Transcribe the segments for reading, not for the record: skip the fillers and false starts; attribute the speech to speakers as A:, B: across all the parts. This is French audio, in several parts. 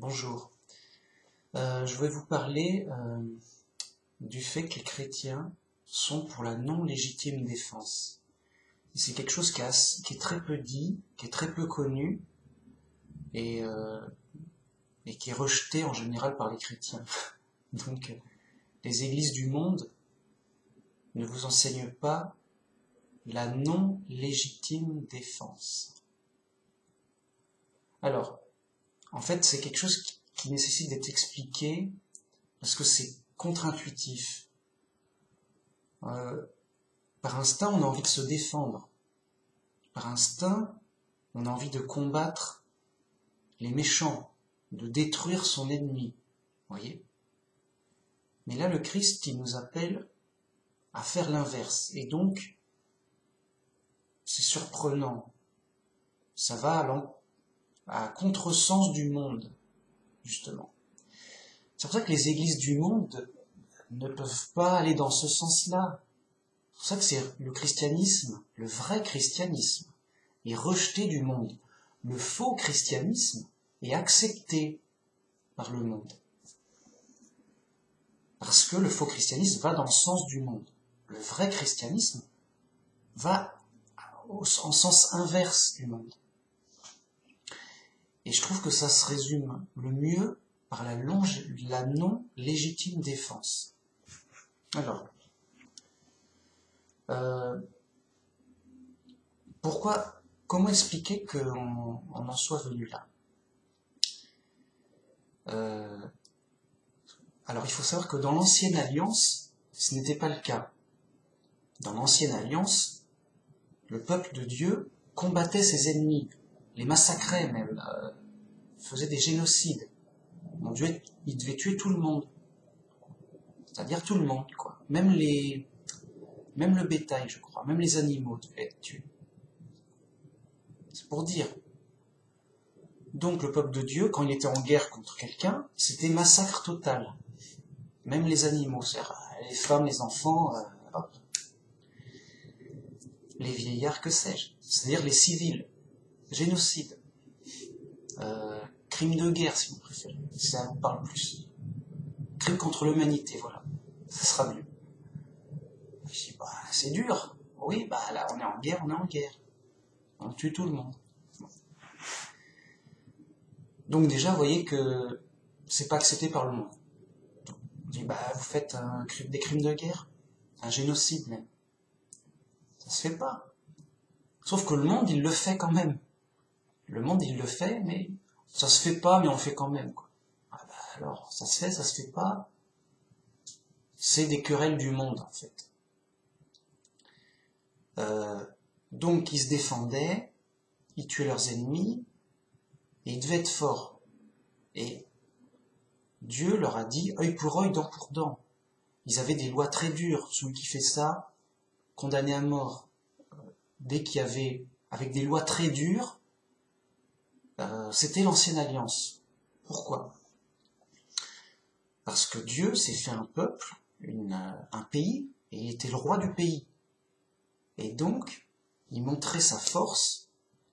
A: Bonjour. Je vais vous parler du fait que les chrétiens sont pour la non-légitime défense. C'est quelque chose qui est très peu dit, qui est très peu connu et qui est rejeté en général par les chrétiens. Donc, les églises du monde ne vous enseignent pas la non-légitime défense. Alors, en fait, c'est quelque chose qui nécessite d'être expliqué parce que c'est contre-intuitif. Par instinct, on a envie de se défendre. Par instinct, on a envie de combattre les méchants, de détruire son ennemi. Voyez ? Mais là, le Christ, il nous appelle à faire l'inverse. Et donc, c'est surprenant. Ça va à contresens du monde, justement. C'est pour ça que les églises du monde ne peuvent pas aller dans ce sens-là. C'est pour ça que c'est le christianisme, le vrai christianisme, est rejeté du monde. Le faux christianisme est accepté par le monde. Parce que le faux christianisme va dans le sens du monde. Le vrai christianisme va en sens inverse du monde. Et je trouve que ça se résume le mieux par la non-légitime défense. Alors, comment expliquer qu'on en soit venu là? Alors, il faut savoir que dans l'Ancienne Alliance, ce n'était pas le cas. Dans l'Ancienne Alliance, le peuple de Dieu combattait ses ennemis, les massacrait même, faisait des génocides. Il devait tuer tout le monde. C'est-à-dire tout le monde, quoi. Même le bétail, je crois, même les animaux devaient être tués. C'est pour dire. Donc le peuple de Dieu, quand il était en guerre contre quelqu'un, c'était massacre total. Même les animaux, c'est-à-dire les femmes, les enfants, les vieillards, que sais-je. C'est-à-dire les civils. Génocide. Crime de guerre, si vous préférez. Ça vous parle plus. Crime contre l'humanité, voilà. Ça sera mieux. Je dis, c'est dur. Oui, là, on est en guerre. On tue tout le monde. Donc déjà, vous voyez que c'est pas accepté par le monde. Donc, on dit, vous faites des crimes de guerre, un génocide même. Ça se fait pas. Sauf que le monde, il le fait quand même. Le monde, il le fait, mais ça se fait pas, mais on le fait quand même, quoi. Alors, ça se fait pas. C'est des querelles du monde, en fait. Donc, ils se défendaient, ils tuaient leurs ennemis, et ils devaient être forts. Et Dieu leur a dit œil pour œil, dent pour dent. Ils avaient des lois très dures. Celui qui fait ça, condamné à mort. Dès qu'il y avait, avec des lois très dures, c'était l'Ancienne Alliance. Pourquoi ? Parce que Dieu s'est fait un peuple, un pays, et il était le roi du pays. Et donc, il montrait sa force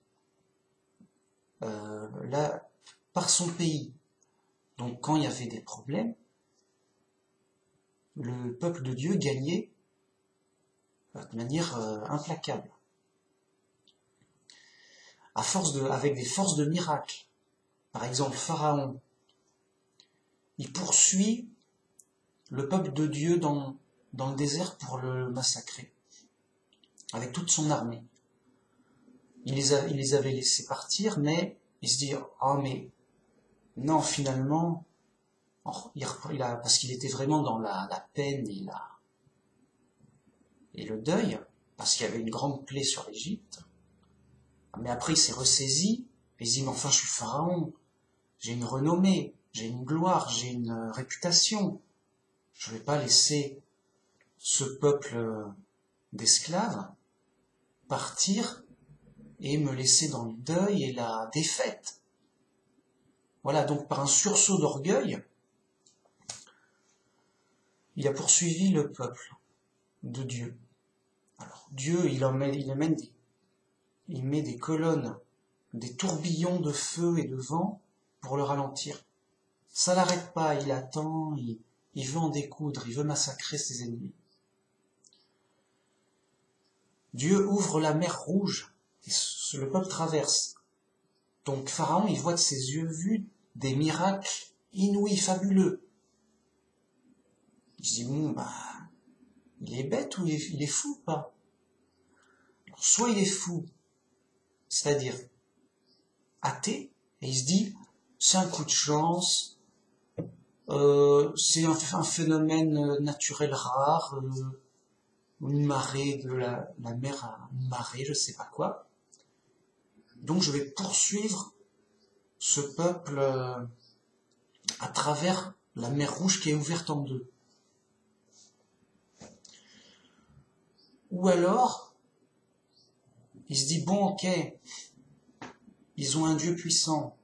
A: par son pays. Donc, quand il y avait des problèmes, le peuple de Dieu gagnait de manière implacable. Avec des forces de miracle. Par exemple, Pharaon, il poursuit le peuple de Dieu dans le désert pour le massacrer, avec toute son armée. Il les avait laissés partir, mais il se dit, mais non, finalement, parce qu'il était vraiment dans la peine et le deuil, parce qu'il y avait une grande plaie sur l'Égypte. Mais après, il s'est ressaisi, et il se dit, mais enfin, je suis Pharaon, j'ai une renommée, j'ai une gloire, j'ai une réputation. Je ne vais pas laisser ce peuple d'esclaves partir et me laisser dans le deuil et la défaite. Voilà, donc par un sursaut d'orgueil, il a poursuivi le peuple de Dieu. Alors Dieu, il met des colonnes, des tourbillons de feu et de vent pour le ralentir. Ça l'arrête pas, il attend, il veut en découdre, il veut massacrer ses ennemis. Dieu ouvre la mer Rouge, et le peuple traverse. Donc Pharaon, il voit de ses yeux vus des miracles inouïs, fabuleux. Il se dit, bon, il est bête ou il est fou ou pas? Alors, soit il est fou, c'est-à-dire athée, et il se dit, c'est un coup de chance, c'est un phénomène naturel rare, une marée de la mer à une marée, je sais pas quoi. Donc je vais poursuivre ce peuple à travers la mer Rouge qui est ouverte en deux. Ou alors, il se dit, bon, ok, ils ont un Dieu puissant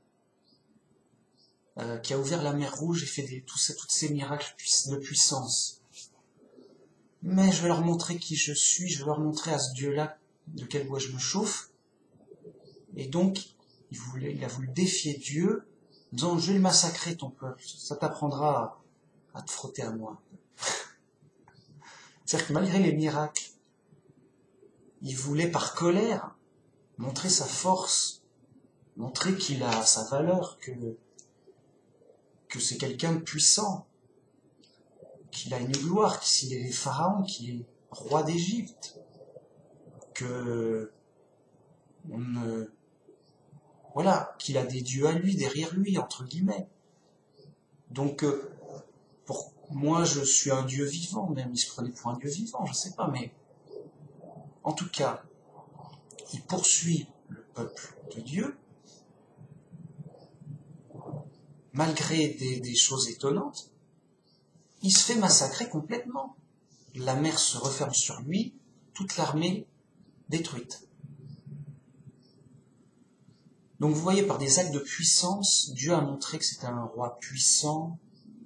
A: qui a ouvert la mer Rouge et fait tous ces miracles de puissance. Mais je vais leur montrer qui je suis, je vais leur montrer à ce Dieu-là de quel bois je me chauffe. Et donc, il a voulu défier Dieu, en disant, je vais le massacrer ton peuple, ça t'apprendra à te frotter à moi. C'est-à-dire que malgré les miracles, il voulait par colère montrer sa force, montrer qu'il a sa valeur, que c'est quelqu'un de puissant, qu'il a une gloire, qu'il est pharaon, qu'il est roi d'Égypte, voilà, qu'il a des dieux à lui, derrière lui, entre guillemets. Donc, pour moi, je suis un dieu vivant, même il se prenait pour un dieu vivant, je sais pas, mais en tout cas, il poursuit le peuple de Dieu, malgré des choses étonnantes, il se fait massacrer complètement. La mer se referme sur lui, toute l'armée détruite. Donc vous voyez, par des actes de puissance, Dieu a montré que c'était un roi puissant,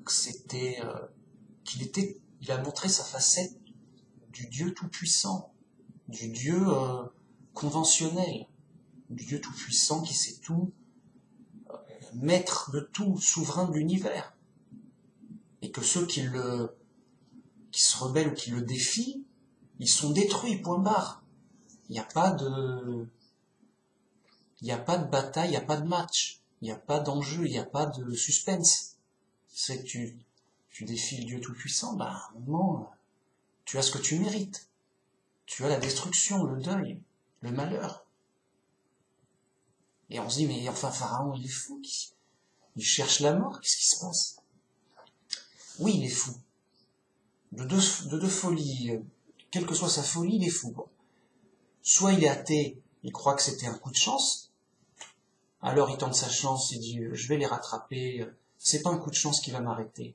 A: il a montré sa facette du Dieu tout-puissant, du Dieu conventionnel, du Dieu tout-puissant qui sait tout, maître de tout, souverain de l'univers. Et que ceux qui se rebellent ou qui le défient, ils sont détruits, point barre. Il n'y a pas de bataille, il n'y a pas de match, il n'y a pas d'enjeu, il n'y a pas de suspense. C'est que tu défies le Dieu tout-puissant, à un moment, tu as ce que tu mérites. Tu as la destruction, le deuil, le malheur. Et on se dit, mais enfin, Pharaon, il est fou, il cherche la mort, qu'est-ce qui se passe? Oui, il est fou. De deux folies, quelle que soit sa folie, il est fou. Soit il est athée, il croit que c'était un coup de chance, alors il tente sa chance, il dit je vais les rattraper, c'est pas un coup de chance qui va m'arrêter.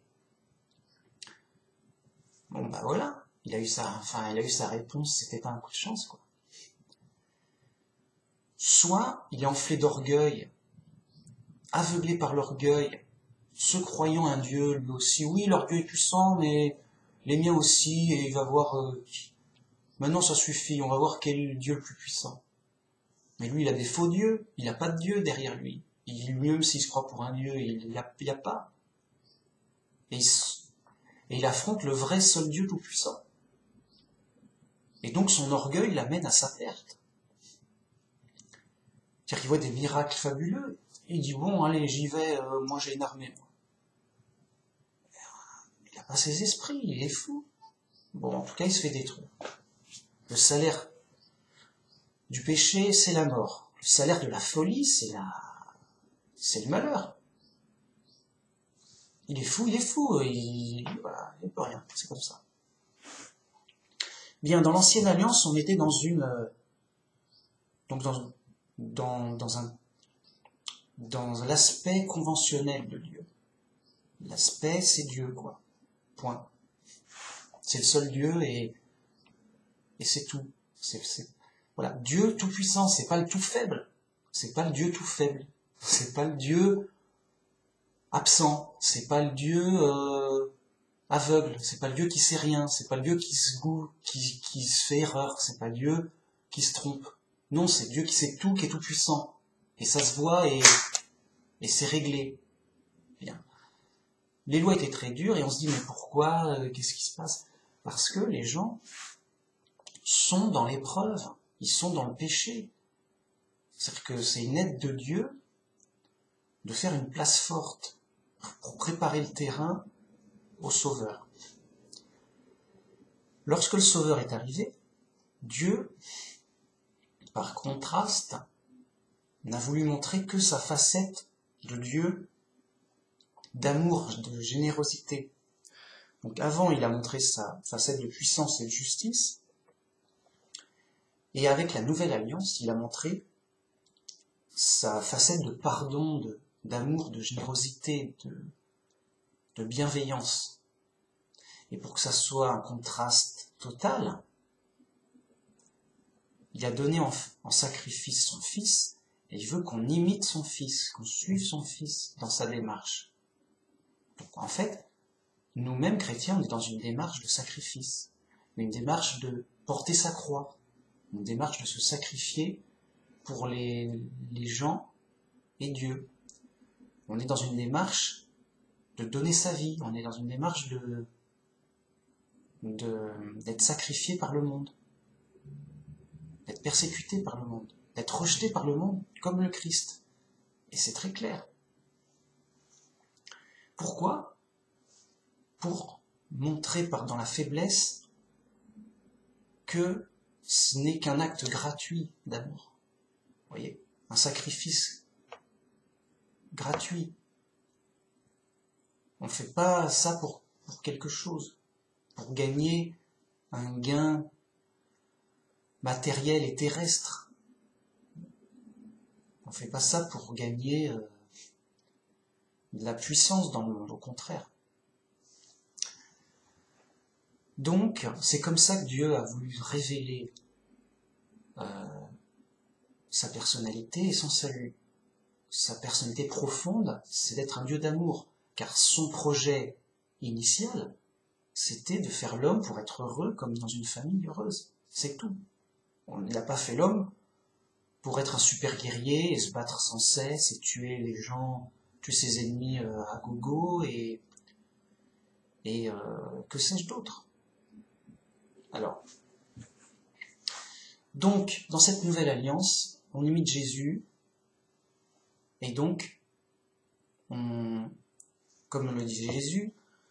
A: Bon voilà, il a eu sa réponse, c'était pas un coup de chance quoi. Soit il est enflé d'orgueil, aveuglé par l'orgueil, se croyant un dieu lui aussi. Oui, l'orgueil est puissant, mais les miens aussi, et il va voir. Maintenant ça suffit, on va voir quel est le dieu le plus puissant. Mais lui, il a des faux dieux, il n'a pas de dieu derrière lui. Lui-même, s'il se croit pour un dieu, il n'y a pas. Et il affronte le vrai seul Dieu tout-puissant. Et donc son orgueil l'amène à sa perte. C'est-à-dire qu'il voit des miracles fabuleux, et il dit, bon, allez, j'y vais, moi j'ai une armée. Il n'a pas ses esprits, il est fou. Bon, en tout cas, il se fait détruire. Le salaire du péché, c'est la mort. Le salaire de la folie, c'est le malheur. Il est fou, voilà, il peut rien, c'est comme ça. Bien, dans l'ancienne alliance, on était dans dans l'aspect conventionnel de Dieu. L'aspect, c'est Dieu, quoi. Point. C'est le seul Dieu et c'est tout. Voilà. Dieu tout puissant, c'est pas le tout faible. C'est pas le Dieu tout faible. C'est pas le Dieu absent. C'est pas le Dieu aveugle. C'est pas le Dieu qui sait rien. C'est pas le Dieu qui se fait erreur. C'est pas le Dieu qui se trompe. Non, c'est Dieu qui sait tout, qui est tout puissant. Et ça se voit et c'est réglé. Bien. les lois étaient très dures et on se dit mais pourquoi, qu'est-ce qui se passe? Parce que les gens sont dans l'épreuve, ils sont dans le péché. C'est-à-dire que c'est une aide de Dieu de faire une place forte pour préparer le terrain au Sauveur. Lorsque le Sauveur est arrivé, Dieu, par contraste, n'a voulu montrer que sa facette de Dieu, d'amour, de générosité. Donc avant, il a montré sa facette de puissance et de justice, et avec la nouvelle alliance, il a montré sa facette de pardon, d'amour, de générosité, de bienveillance. Et pour que ça soit un contraste total, il a donné en sacrifice son Fils, et il veut qu'on imite son Fils, qu'on suive son Fils dans sa démarche. Donc en fait, nous-mêmes chrétiens, on est dans une démarche de sacrifice, une démarche de porter sa croix, une démarche de se sacrifier pour les gens et Dieu. On est dans une démarche de donner sa vie, on est dans une démarche d'être sacrifié par le monde, d'être persécuté par le monde, d'être rejeté par le monde comme le Christ. Et c'est très clair. Pourquoi? Pour montrer dans la faiblesse que ce n'est qu'un acte gratuit d'amour. Vous voyez, un sacrifice gratuit. On ne fait pas ça pour quelque chose, pour gagner un gain matériel et terrestre. On ne fait pas ça pour gagner de la puissance dans le monde, au contraire. Donc, c'est comme ça que Dieu a voulu révéler sa personnalité et son salut. Sa personnalité profonde, c'est d'être un Dieu d'amour, car son projet initial, c'était de faire l'homme pour être heureux comme dans une famille heureuse. C'est tout. Il n'a pas fait l'homme pour être un super guerrier et se battre sans cesse et tuer les gens, tuer ses ennemis à gogo et que sais-je d'autre. Alors, donc, dans cette nouvelle alliance, on imite Jésus, et donc, comme le disait Jésus,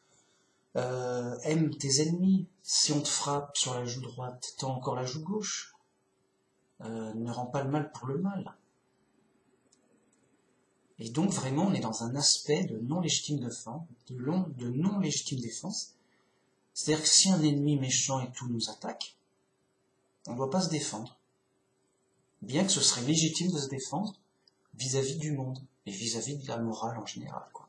A: aime tes ennemis, si on te frappe sur la joue droite, tends encore la joue gauche, ne rends pas le mal pour le mal. Et donc, vraiment, on est dans un aspect de non-légitime défense, de non-légitime défense. C'est-à-dire que si un ennemi méchant et tout nous attaque, on ne doit pas se défendre. Bien que ce serait légitime de se défendre vis-à-vis du monde et vis-à-vis de la morale en général, quoi.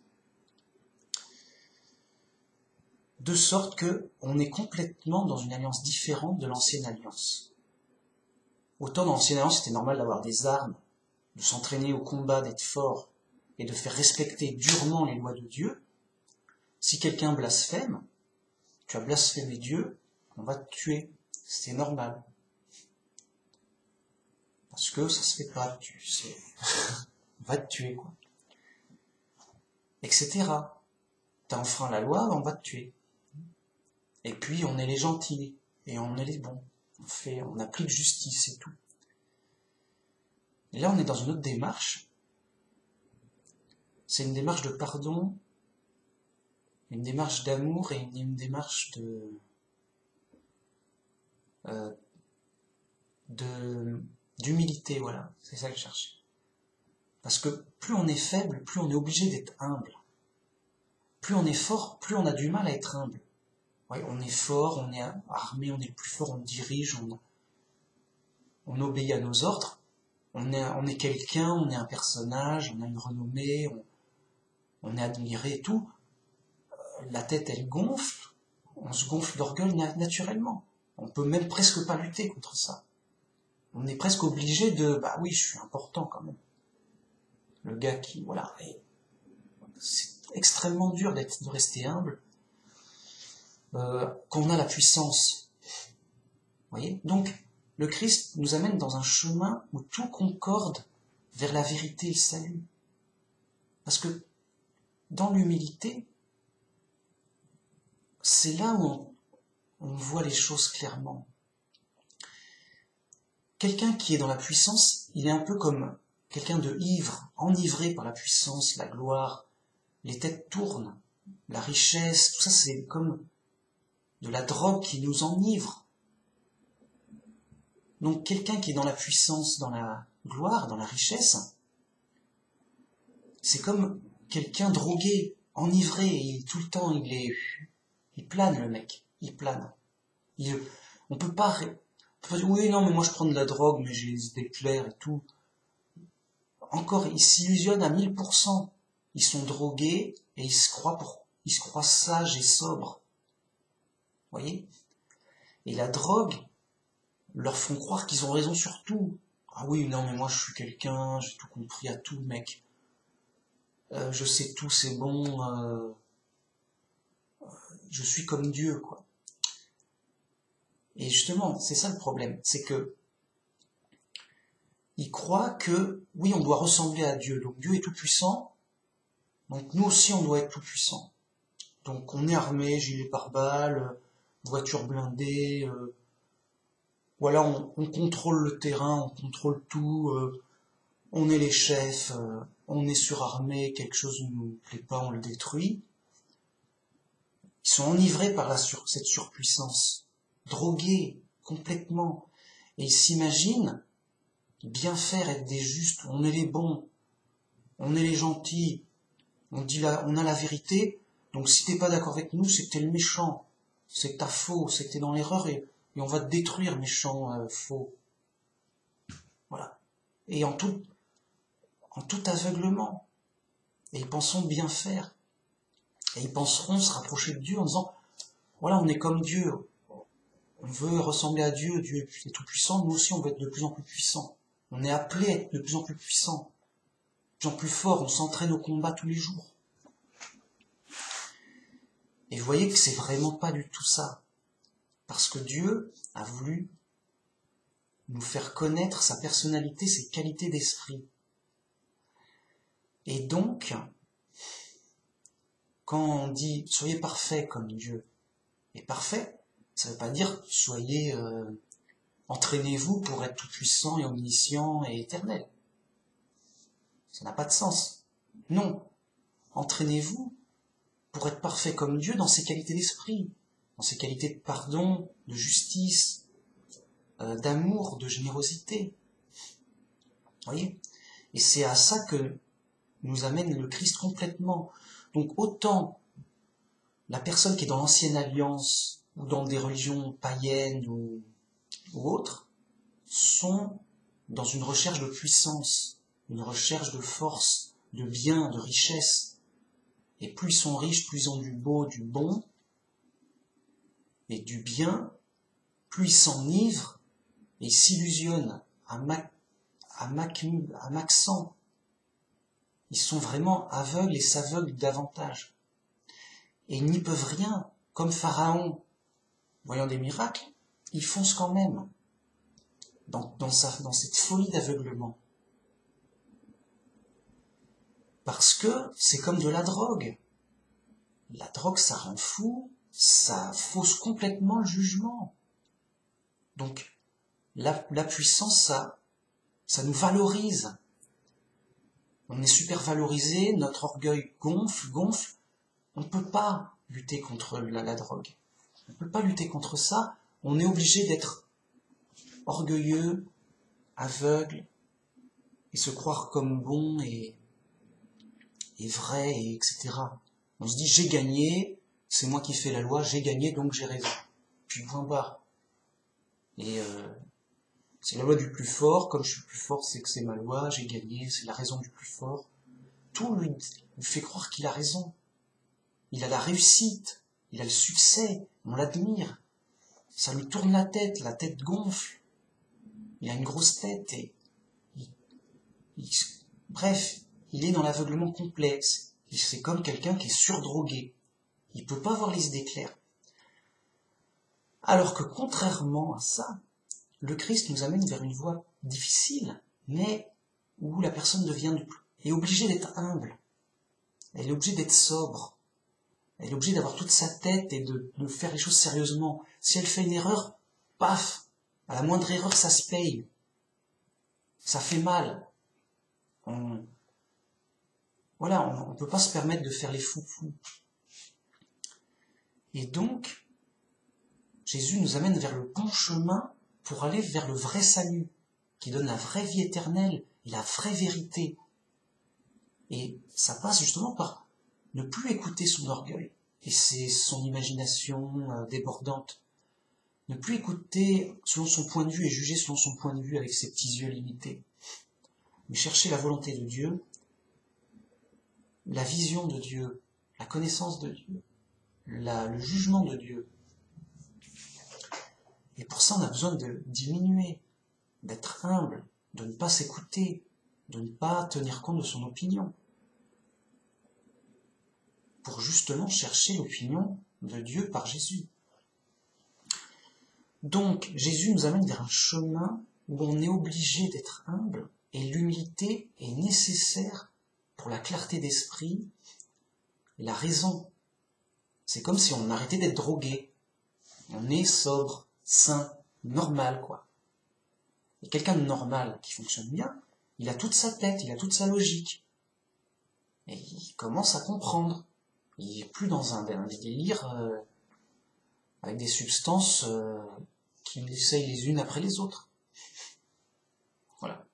A: De sorte que on est complètement dans une alliance différente de l'ancienne alliance. Autant dans l'ancienne alliance, c'était normal d'avoir des armes, de s'entraîner au combat, d'être fort et de faire respecter durement les lois de Dieu. Si quelqu'un blasphème, tu as blasphémé Dieu, on va te tuer. C'est normal. Parce que ça se fait pas, on va te tuer, quoi. Etc. T'as enfreint la loi, on va te tuer. Et puis on est les gentils, et on est les bons. On applique justice et tout. Et là on est dans une autre démarche. C'est une démarche de pardon, une démarche d'amour et une démarche d'humilité, voilà, c'est ça que je cherche. Parce que plus on est faible, plus on est obligé d'être humble. Plus on est fort, plus on a du mal à être humble. Ouais, on est fort, on est armé, on est le plus fort, on dirige, on obéit à nos ordres. On est quelqu'un, on est un personnage, on a une renommée, on est admiré et tout. La tête, elle gonfle, on se gonfle d'orgueil naturellement. On peut même presque pas lutter contre ça. On est presque obligé bah oui, je suis important quand même. Le gars qui, voilà, c'est extrêmement dur de rester humble, quand on a la puissance. Vous voyez? Donc, le Christ nous amène dans un chemin où tout concorde vers la vérité et le salut. Parce que, dans l'humilité, c'est là où on voit les choses clairement. Quelqu'un qui est dans la puissance, il est un peu comme quelqu'un de ivre, enivré par la puissance, la gloire, les têtes tournent, la richesse, tout ça c'est comme de la drogue qui nous enivre. Donc quelqu'un qui est dans la puissance, dans la gloire, dans la richesse, c'est comme quelqu'un drogué, enivré, et tout le temps il plane le mec, il plane. On peut pas dire oui non mais moi je prends de la drogue mais j'ai les idées claires et tout. Encore ils s'illusionnent à 1000%. Ils sont drogués et ils se croient sages et sobres. Vous voyez? Et la drogue leur font croire qu'ils ont raison sur tout. Ah oui non mais moi je suis quelqu'un, j'ai tout compris à tout mec. Je sais tout, c'est bon. Je suis comme Dieu quoi. Et justement, c'est ça le problème, c'est que ils croient que, oui, on doit ressembler à Dieu, donc Dieu est tout puissant, donc nous aussi on doit être tout puissant. Donc on est armé, gilet pare-balles, voiture blindée, voilà, on contrôle le terrain, on contrôle tout, on est les chefs, on est surarmé, quelque chose ne nous plaît pas, on le détruit. Ils sont enivrés par cette surpuissance, drogués complètement, et ils s'imaginent bien faire, être des justes, on est les bons, on est les gentils, on a la vérité, donc si t'es pas d'accord avec nous, c'est que t'es le méchant, c'est que t'as faux, c'est que t'es dans l'erreur et on va te détruire, méchant, faux. Voilà. Et en tout aveuglement. Et ils penseront bien faire. Et ils penseront se rapprocher de Dieu en disant, voilà, on est comme Dieu, on veut ressembler à Dieu, Dieu est tout puissant, nous aussi on veut être de plus en plus puissants. On est appelé à être de plus en plus puissants, de plus en plus forts, on s'entraîne au combat tous les jours. Et vous voyez que c'est vraiment pas du tout ça. Parce que Dieu a voulu nous faire connaître sa personnalité, ses qualités d'esprit. Et donc, quand on dit « soyez parfaits comme Dieu », et parfait, ça ne veut pas dire « soyez entraînez-vous pour être tout puissant et omniscient et éternel ». Ça n'a pas de sens. Non, entraînez-vous pour être parfait comme Dieu dans ses qualités d'esprit, dans ses qualités de pardon, de justice, d'amour, de générosité. Vous voyez ? Et c'est à ça que nous amène le Christ complètement. Donc autant la personne qui est dans l'ancienne alliance ou dans des religions païennes ou autres sont dans une recherche de puissance, une recherche de force, de bien, de richesse. Et plus ils sont riches, plus ils ont du beau, du bon et du bien, plus ils s'enivrent et ils s'illusionnent à Maxent. Ils sont vraiment aveugles et s'aveuglent davantage. Et ils n'y peuvent rien, comme Pharaon, voyant des miracles, ils foncent quand même dans cette folie d'aveuglement. Parce que c'est comme de la drogue. La drogue, ça rend fou, ça fausse complètement le jugement. Donc, la puissance, ça nous valorise. On est super valorisé, notre orgueil gonfle. On ne peut pas lutter contre la drogue. On ne peut pas lutter contre ça. On est obligé d'être orgueilleux, aveugle, et se croire comme bon et vrai, et etc. On se dit, j'ai gagné, c'est moi qui fais la loi, j'ai gagné, donc j'ai raison. Puis point barre. Et c'est la loi du plus fort, comme je suis le plus fort, c'est que c'est ma loi, j'ai gagné, c'est la raison du plus fort. Tout lui fait croire qu'il a raison. Il a la réussite, il a le succès, on l'admire. Ça lui tourne la tête gonfle. Il a une grosse tête et bref, il est dans l'aveuglement complexe. C'est comme quelqu'un qui est surdrogué. Il peut pas avoir les idées claires. Alors que contrairement à ça, le Christ nous amène vers une voie difficile, mais où la personne est obligée d'être humble. Elle est obligée d'être sobre. Elle est obligée d'avoir toute sa tête et de faire les choses sérieusement. Si elle fait une erreur, paf, à la moindre erreur, ça se paye. Ça fait mal. Voilà, on ne peut pas se permettre de faire les fous-fous. Et donc, Jésus nous amène vers le bon chemin pour aller vers le vrai salut, qui donne la vraie vie éternelle et la vraie vérité. Et ça passe justement par ne plus écouter son orgueil et son imagination débordante. Ne plus écouter selon son point de vue et juger selon son point de vue avec ses petits yeux limités. Mais chercher la volonté de Dieu, la vision de Dieu, la connaissance de Dieu, le jugement de Dieu. Et pour ça, on a besoin de diminuer, d'être humble, de ne pas s'écouter, de ne pas tenir compte de son opinion. Pour justement chercher l'opinion de Dieu par Jésus. Donc, Jésus nous amène vers un chemin où on est obligé d'être humble et l'humilité est nécessaire pour la clarté d'esprit et la raison. C'est comme si on arrêtait d'être drogué. On est sobre, sain, normal, quoi. Et quelqu'un de normal qui fonctionne bien, il a toute sa tête, il a toute sa logique. Et il commence à comprendre. Il n'est plus dans un délire avec des substances qu'il essaye les unes après les autres. Voilà.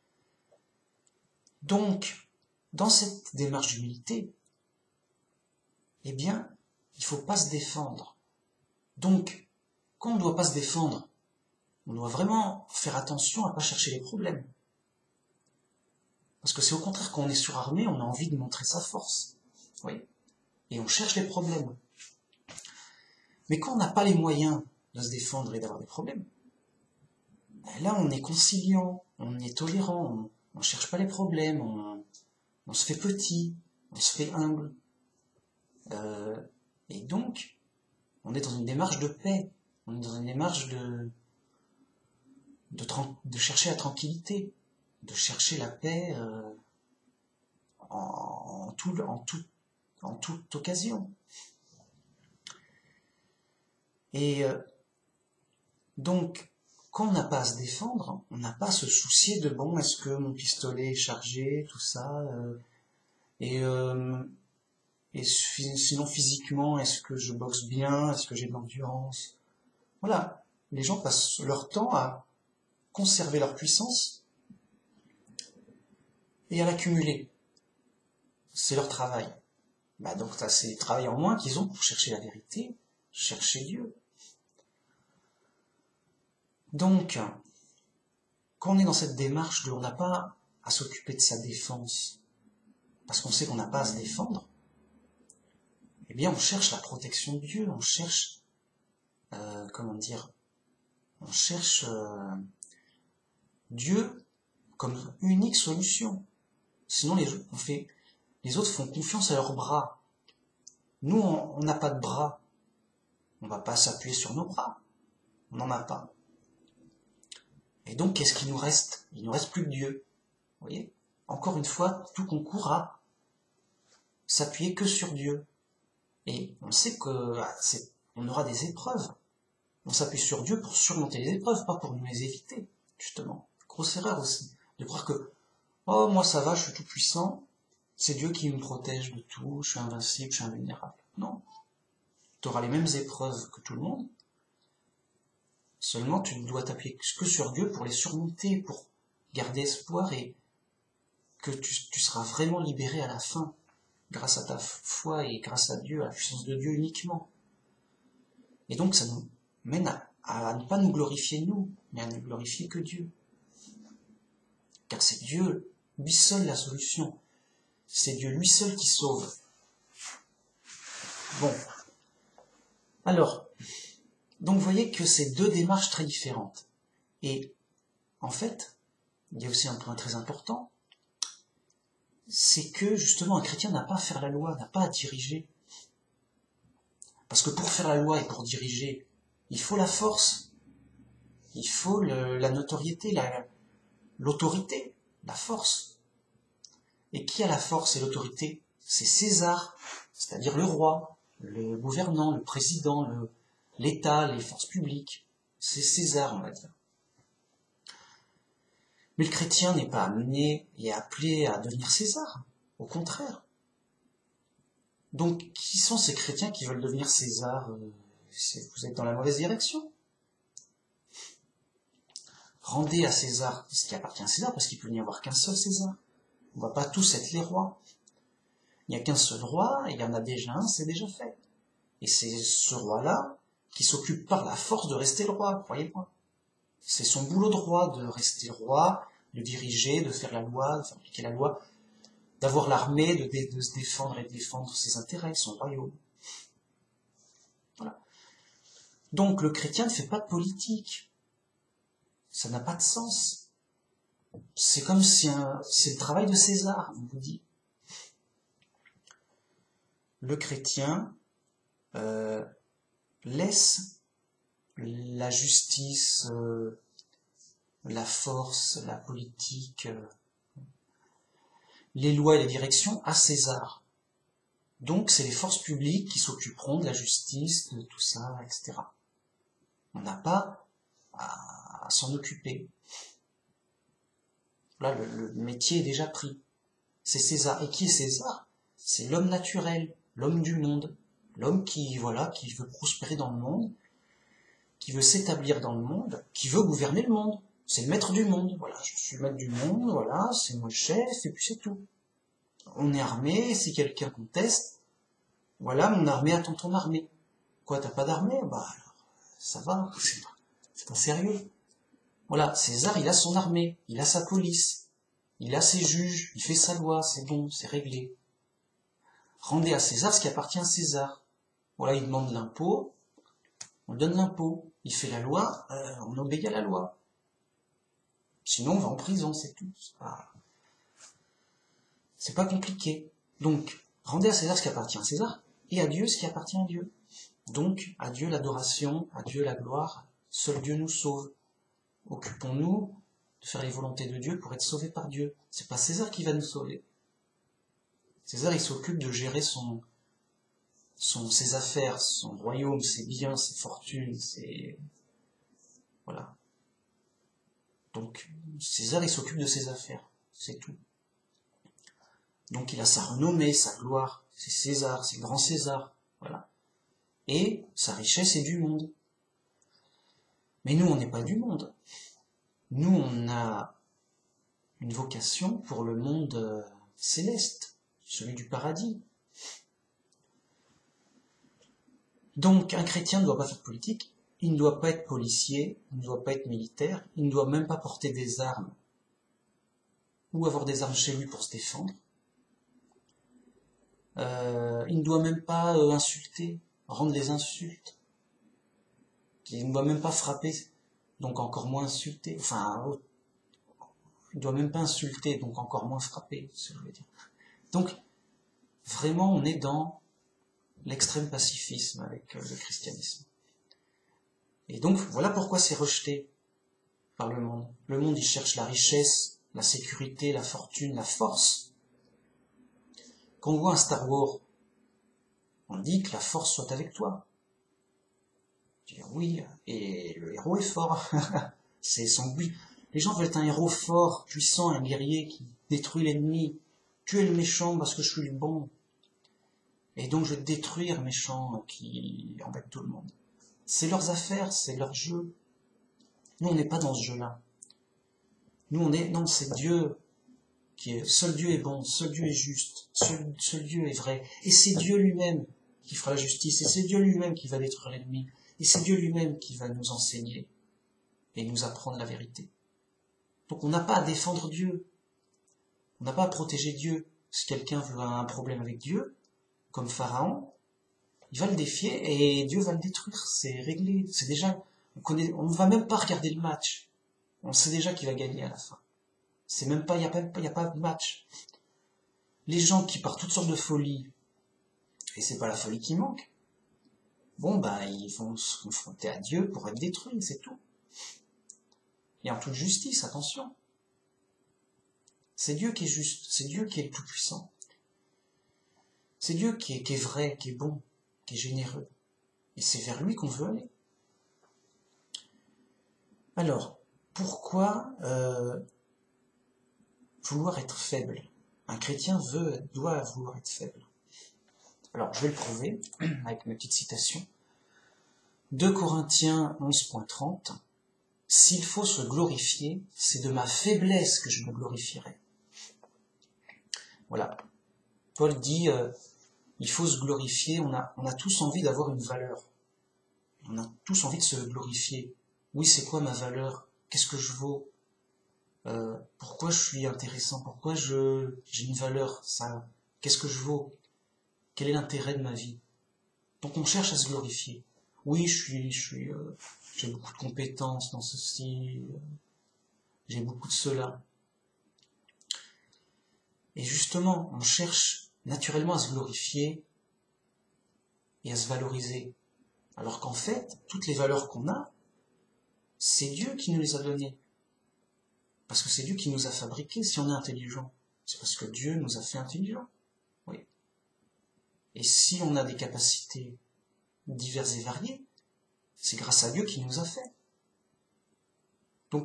A: Donc, dans cette démarche d'humilité, eh bien, il ne faut pas se défendre. Donc, quand on ne doit pas se défendre, on doit vraiment faire attention à ne pas chercher les problèmes. Parce que c'est au contraire, quand on est surarmé, on a envie de montrer sa force. Vous voyez ? Et on cherche les problèmes. Mais quand on n'a pas les moyens de se défendre et d'avoir des problèmes, là on est conciliant, on est tolérant, on ne cherche pas les problèmes, on se fait petit, on se fait humble. Et donc, on est dans une démarche de paix, on est dans une démarche de chercher la tranquillité, de chercher la paix en toute occasion. Et donc, quand on n'a pas à se défendre, on n'a pas à se soucier de bon, est-ce que mon pistolet est chargé, tout ça, et sinon physiquement, est-ce que je boxe bien, est-ce que j'ai de l'endurance. Voilà, les gens passent leur temps à conserver leur puissance et à l'accumuler. C'est leur travail. Donc c'est le travail en moins qu'ils ont pour chercher la vérité, chercher Dieu. Donc, quand on est dans cette démarche on n'a pas à s'occuper de sa défense, parce qu'on sait qu'on n'a pas à se défendre, eh bien on cherche la protection de Dieu, on cherche, on cherche Dieu comme unique solution. Sinon les autres font confiance à leurs bras. Nous, on n'a pas de bras. On ne va pas s'appuyer sur nos bras. On n'en a pas. Et donc, qu'est-ce qu'il nous reste ? Il ne nous reste plus que Dieu. Vous voyez ? Encore une fois, tout concourt à s'appuyer que sur Dieu. Et on sait qu'on aura des épreuves. On s'appuie sur Dieu pour surmonter les épreuves, pas pour nous les éviter, justement. Grosse erreur aussi, de croire que « Oh, moi ça va, je suis tout puissant, c'est Dieu qui me protège de tout, je suis invincible, je suis invulnérable. » Non. Tu auras les mêmes épreuves que tout le monde, seulement tu ne dois t'appuyer que sur Dieu pour les surmonter, pour garder espoir et que tu seras vraiment libéré à la fin, grâce à ta foi et grâce à Dieu, à la puissance de Dieu uniquement. Et donc ça nous mène à ne pas nous glorifier nous, mais à ne glorifier que Dieu. Car c'est Dieu, lui seul la solution. C'est Dieu lui seul qui sauve. Bon. Alors, donc vous voyez que c'est deux démarches très différentes. Et en fait, il y a aussi un point très important, c'est que justement un chrétien n'a pas à faire la loi, n'a pas à diriger. Parce que pour faire la loi et pour diriger, il faut la force, il faut la notoriété, l'autorité, la force. Et qui a la force et l'autorité ? C'est César, c'est-à-dire le roi. le gouvernant, le président, l'État, les forces publiques. C'est César, on va dire. Mais le chrétien n'est pas amené et appelé à devenir César. Au contraire. Donc, qui sont ces chrétiens qui veulent devenir César? Vous êtes dans la mauvaise direction. Rendez à César ce qui appartient à César, parce qu'il peut n'y avoir qu'un seul César. On ne va pas tous être les rois. Il n'y a qu'un seul roi, et il y en a déjà un, c'est déjà fait. Et c'est ce roi-là qui s'occupe par la force de rester le roi, croyez-moi. C'est son boulot de roi, de rester roi, de diriger, de faire la loi, de faire appliquer la loi, d'avoir l'armée, de se défendre et de défendre ses intérêts, son royaume. Voilà. Donc le chrétien ne fait pas de politique. Ça n'a pas de sens. C'est comme si c'est le travail de César, on vous dit. Le chrétien laisse la justice, la force, la politique, les lois et les directions à César. Donc c'est les forces publiques qui s'occuperont de la justice, de tout ça, etc. On n'a pas à s'en occuper. Là, le métier est déjà pris. C'est César. Et qui est César? C'est l'homme naturel, l'homme du monde, l'homme qui veut prospérer dans le monde, qui veut s'établir dans le monde, qui veut gouverner le monde. C'est le maître du monde. Voilà, je suis le maître du monde, voilà, c'est moi le chef, et puis c'est tout. On est armé, si quelqu'un conteste, voilà, mon armée attend ton armée. Quoi, t'as pas d'armée? Bah alors, ça va, c'est pas sérieux. Voilà, César, il a son armée, il a sa police, il a ses juges, il fait sa loi, c'est bon, c'est réglé. Rendez à César ce qui appartient à César. Voilà, il demande l'impôt, on donne l'impôt. Il fait la loi, on obéit à la loi. Sinon, on va en prison, c'est tout. C'est pas compliqué. Donc, rendez à César ce qui appartient à César, et à Dieu ce qui appartient à Dieu. Donc, à Dieu l'adoration, à Dieu la gloire, seul Dieu nous sauve. Occupons-nous de faire les volontés de Dieu pour être sauvés par Dieu. C'est pas César qui va nous sauver. César, il s'occupe de gérer ses affaires, son royaume, ses biens, ses fortunes, voilà. Donc, César, il s'occupe de ses affaires. C'est tout. Donc, il a sa renommée, sa gloire. C'est César, c'est grand César. Voilà. Et sa richesse est du monde. Mais nous, on n'est pas du monde. Nous, on a une vocation pour le monde céleste, celui du paradis. Donc, un chrétien ne doit pas faire de politique, il ne doit pas être policier, il ne doit pas être militaire, il ne doit même pas porter des armes ou avoir des armes chez lui pour se défendre. Il ne doit même pas insulter, rendre les insultes. Il ne doit même pas frapper, donc encore moins insulter. Enfin, il ne doit même pas insulter, donc encore moins frapper, c'est ce que je veux dire. Donc, vraiment, on est dans l'extrême pacifisme avec le christianisme. Et donc, voilà pourquoi c'est rejeté par le monde. Le monde, il cherche la richesse, la sécurité, la fortune, la force. Quand on voit un Star Wars, on dit que la force soit avec toi. Oui, et le héros est fort. C'est son but. Les gens veulent un héros fort, puissant, un guerrier qui détruit l'ennemi. Tuer le méchant parce que je suis le bon. Et donc je vais détruire le méchant qui embête tout le monde. C'est leurs affaires, c'est leur jeu. Nous, on n'est pas dans ce jeu-là. Nous, non, c'est Dieu seul Dieu est bon, seul Dieu est juste, seul Dieu est vrai. Et c'est Dieu lui-même qui fera la justice, et c'est Dieu lui-même qui va détruire l'ennemi, et c'est Dieu lui-même qui va nous enseigner et nous apprendre la vérité. Donc on n'a pas à défendre Dieu, on n'a pas à protéger Dieu. Si quelqu'un veut un problème avec Dieu, comme Pharaon, il va le défier et Dieu va le détruire, c'est réglé. C'est déjà, on ne va même pas regarder le match, on sait déjà qui va gagner à la fin. C'est même pas, il y a pas de match. Les gens qui par toutes sortes de folies, et c'est pas la folie qui manque, bon bah ils vont se confronter à Dieu pour être détruits, c'est tout. Et en toute justice, attention. C'est Dieu qui est juste, c'est Dieu qui est le tout puissant. C'est Dieu qui est vrai, qui est bon, qui est généreux. Et c'est vers lui qu'on veut aller. Alors, pourquoi vouloir être faible? Un chrétien doit vouloir être faible. Alors, je vais le prouver avec ma petite citation. 2 Corinthiens 11.30. S'il faut se glorifier, c'est de ma faiblesse que je me glorifierai. Voilà. Paul dit, il faut se glorifier, on a tous envie d'avoir une valeur. On a tous envie de se glorifier. Oui, c'est quoi ma valeur? Qu'est-ce que je vaux? Pourquoi je suis intéressant? Pourquoi j'ai une valeur? Ça, qu'est-ce que je vaux? Quel est l'intérêt de ma vie? Donc on cherche à se glorifier. Oui, j'ai beaucoup de compétences dans ceci, j'ai beaucoup de cela. Et justement, on cherche naturellement à se glorifier et à se valoriser. Alors qu'en fait, toutes les valeurs qu'on a, c'est Dieu qui nous les a données. Parce que c'est Dieu qui nous a fabriqués si on est intelligent. C'est parce que Dieu nous a fait intelligents. Oui. Et si on a des capacités diverses et variées, c'est grâce à Dieu qui nous a fait. Donc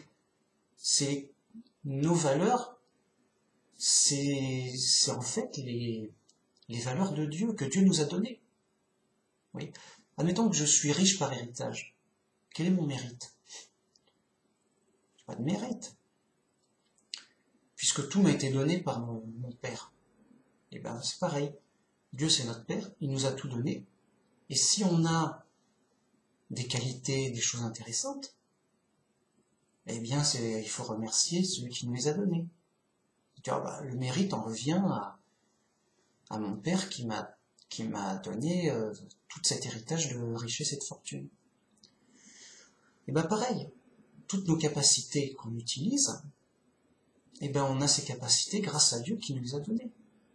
A: nos valeurs, c'est en fait les valeurs de Dieu que Dieu nous a données. Oui. Admettons que je suis riche par héritage. Quel est mon mérite? J'ai pas de mérite. Puisque tout m'a été donné par mon Père. Et ben c'est pareil. Dieu c'est notre Père, il nous a tout donné. Et si on a des qualités, des choses intéressantes, eh bien il faut remercier celui qui nous les a donnés. Le mérite en revient à mon Père qui m'a donné tout cet héritage de richesse et de fortune. Et ben pareil, toutes nos capacités qu'on utilise, et ben on a ces capacités grâce à Dieu qui nous les a données.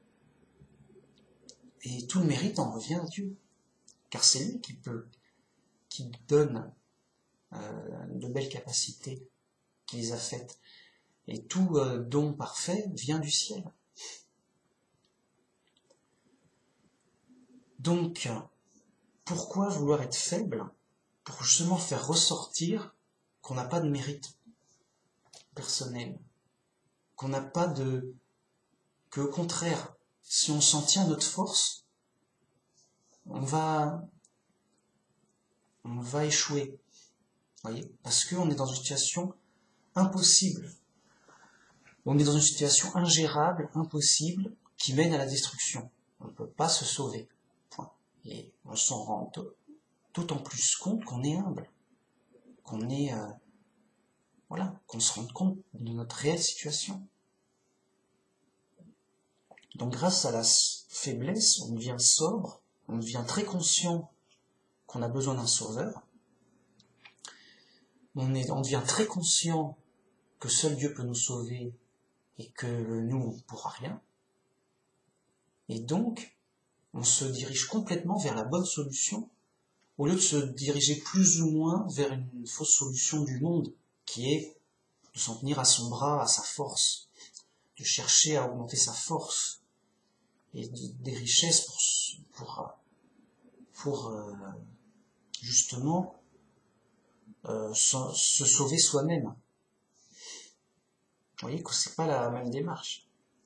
A: Et tout le mérite en revient à Dieu, car c'est lui qui donne de belles capacités, qui les a faites. Et tout don parfait vient du ciel. Donc, pourquoi vouloir être faible? Pour justement faire ressortir qu'on n'a pas de mérite personnel, qu'on n'a pas que au contraire, si on s'en tient à notre force, on va échouer, voyez, parce qu'on est dans une situation impossible. On est dans une situation ingérable, impossible, qui mène à la destruction. On ne peut pas se sauver. Point. Et on s'en rend d'autant plus compte qu'on est humble, qu'on est, qu'on se rende compte de notre réelle situation. Donc grâce à la faiblesse, on devient sobre, on devient très conscient qu'on a besoin d'un sauveur, on devient très conscient que seul Dieu peut nous sauver et que nous, on ne pourra rien. Et donc, on se dirige complètement vers la bonne solution, au lieu de se diriger plus ou moins vers une fausse solution du monde, qui est de s'en tenir à son bras, à sa force, de chercher à augmenter sa force, et des richesses pour justement se sauver soi-même. Vous voyez que c'est pas la même démarche.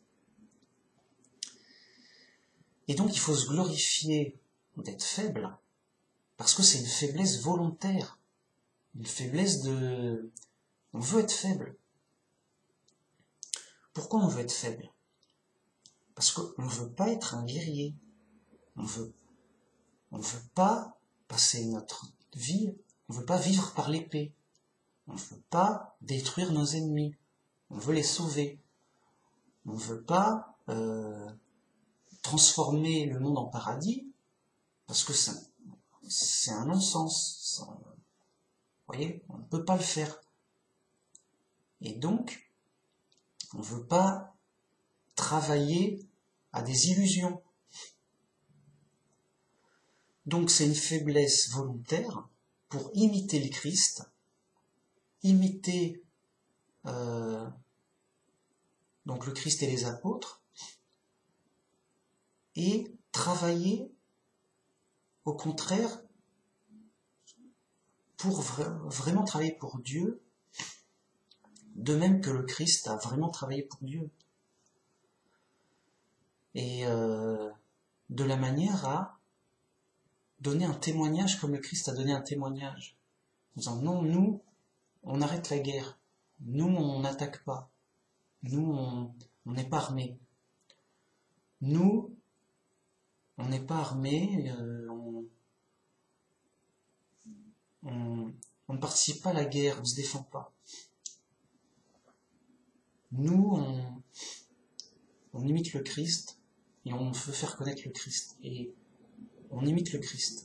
A: Et donc il faut se glorifier d'être faible, parce que c'est une faiblesse volontaire, une faiblesse on veut être faible. Pourquoi on veut être faible? Parce qu'on ne veut pas être un guerrier. On veut pas passer notre vie, on ne veut pas vivre par l'épée. On ne veut pas détruire nos ennemis. On veut les sauver. On ne veut pas transformer le monde en paradis, parce que c'est un non-sens. Vous voyez, on ne peut pas le faire. Et donc, on ne veut pas travailler à des illusions. Donc c'est une faiblesse volontaire pour imiter le Christ, imiter donc le Christ et les apôtres, et travailler Au contraire, pour vraiment travailler pour Dieu, de même que le Christ a vraiment travaillé pour Dieu. Et de la manière à donner un témoignage comme le Christ a donné un témoignage. En disant non, nous, on arrête la guerre. Nous, on n'attaque pas. Nous, on n'est pas armés. Nous, on n'est pas armés, on ne participe pas à la guerre, on ne se défend pas. Nous, on imite le Christ et on veut faire connaître le Christ. Et on imite le Christ.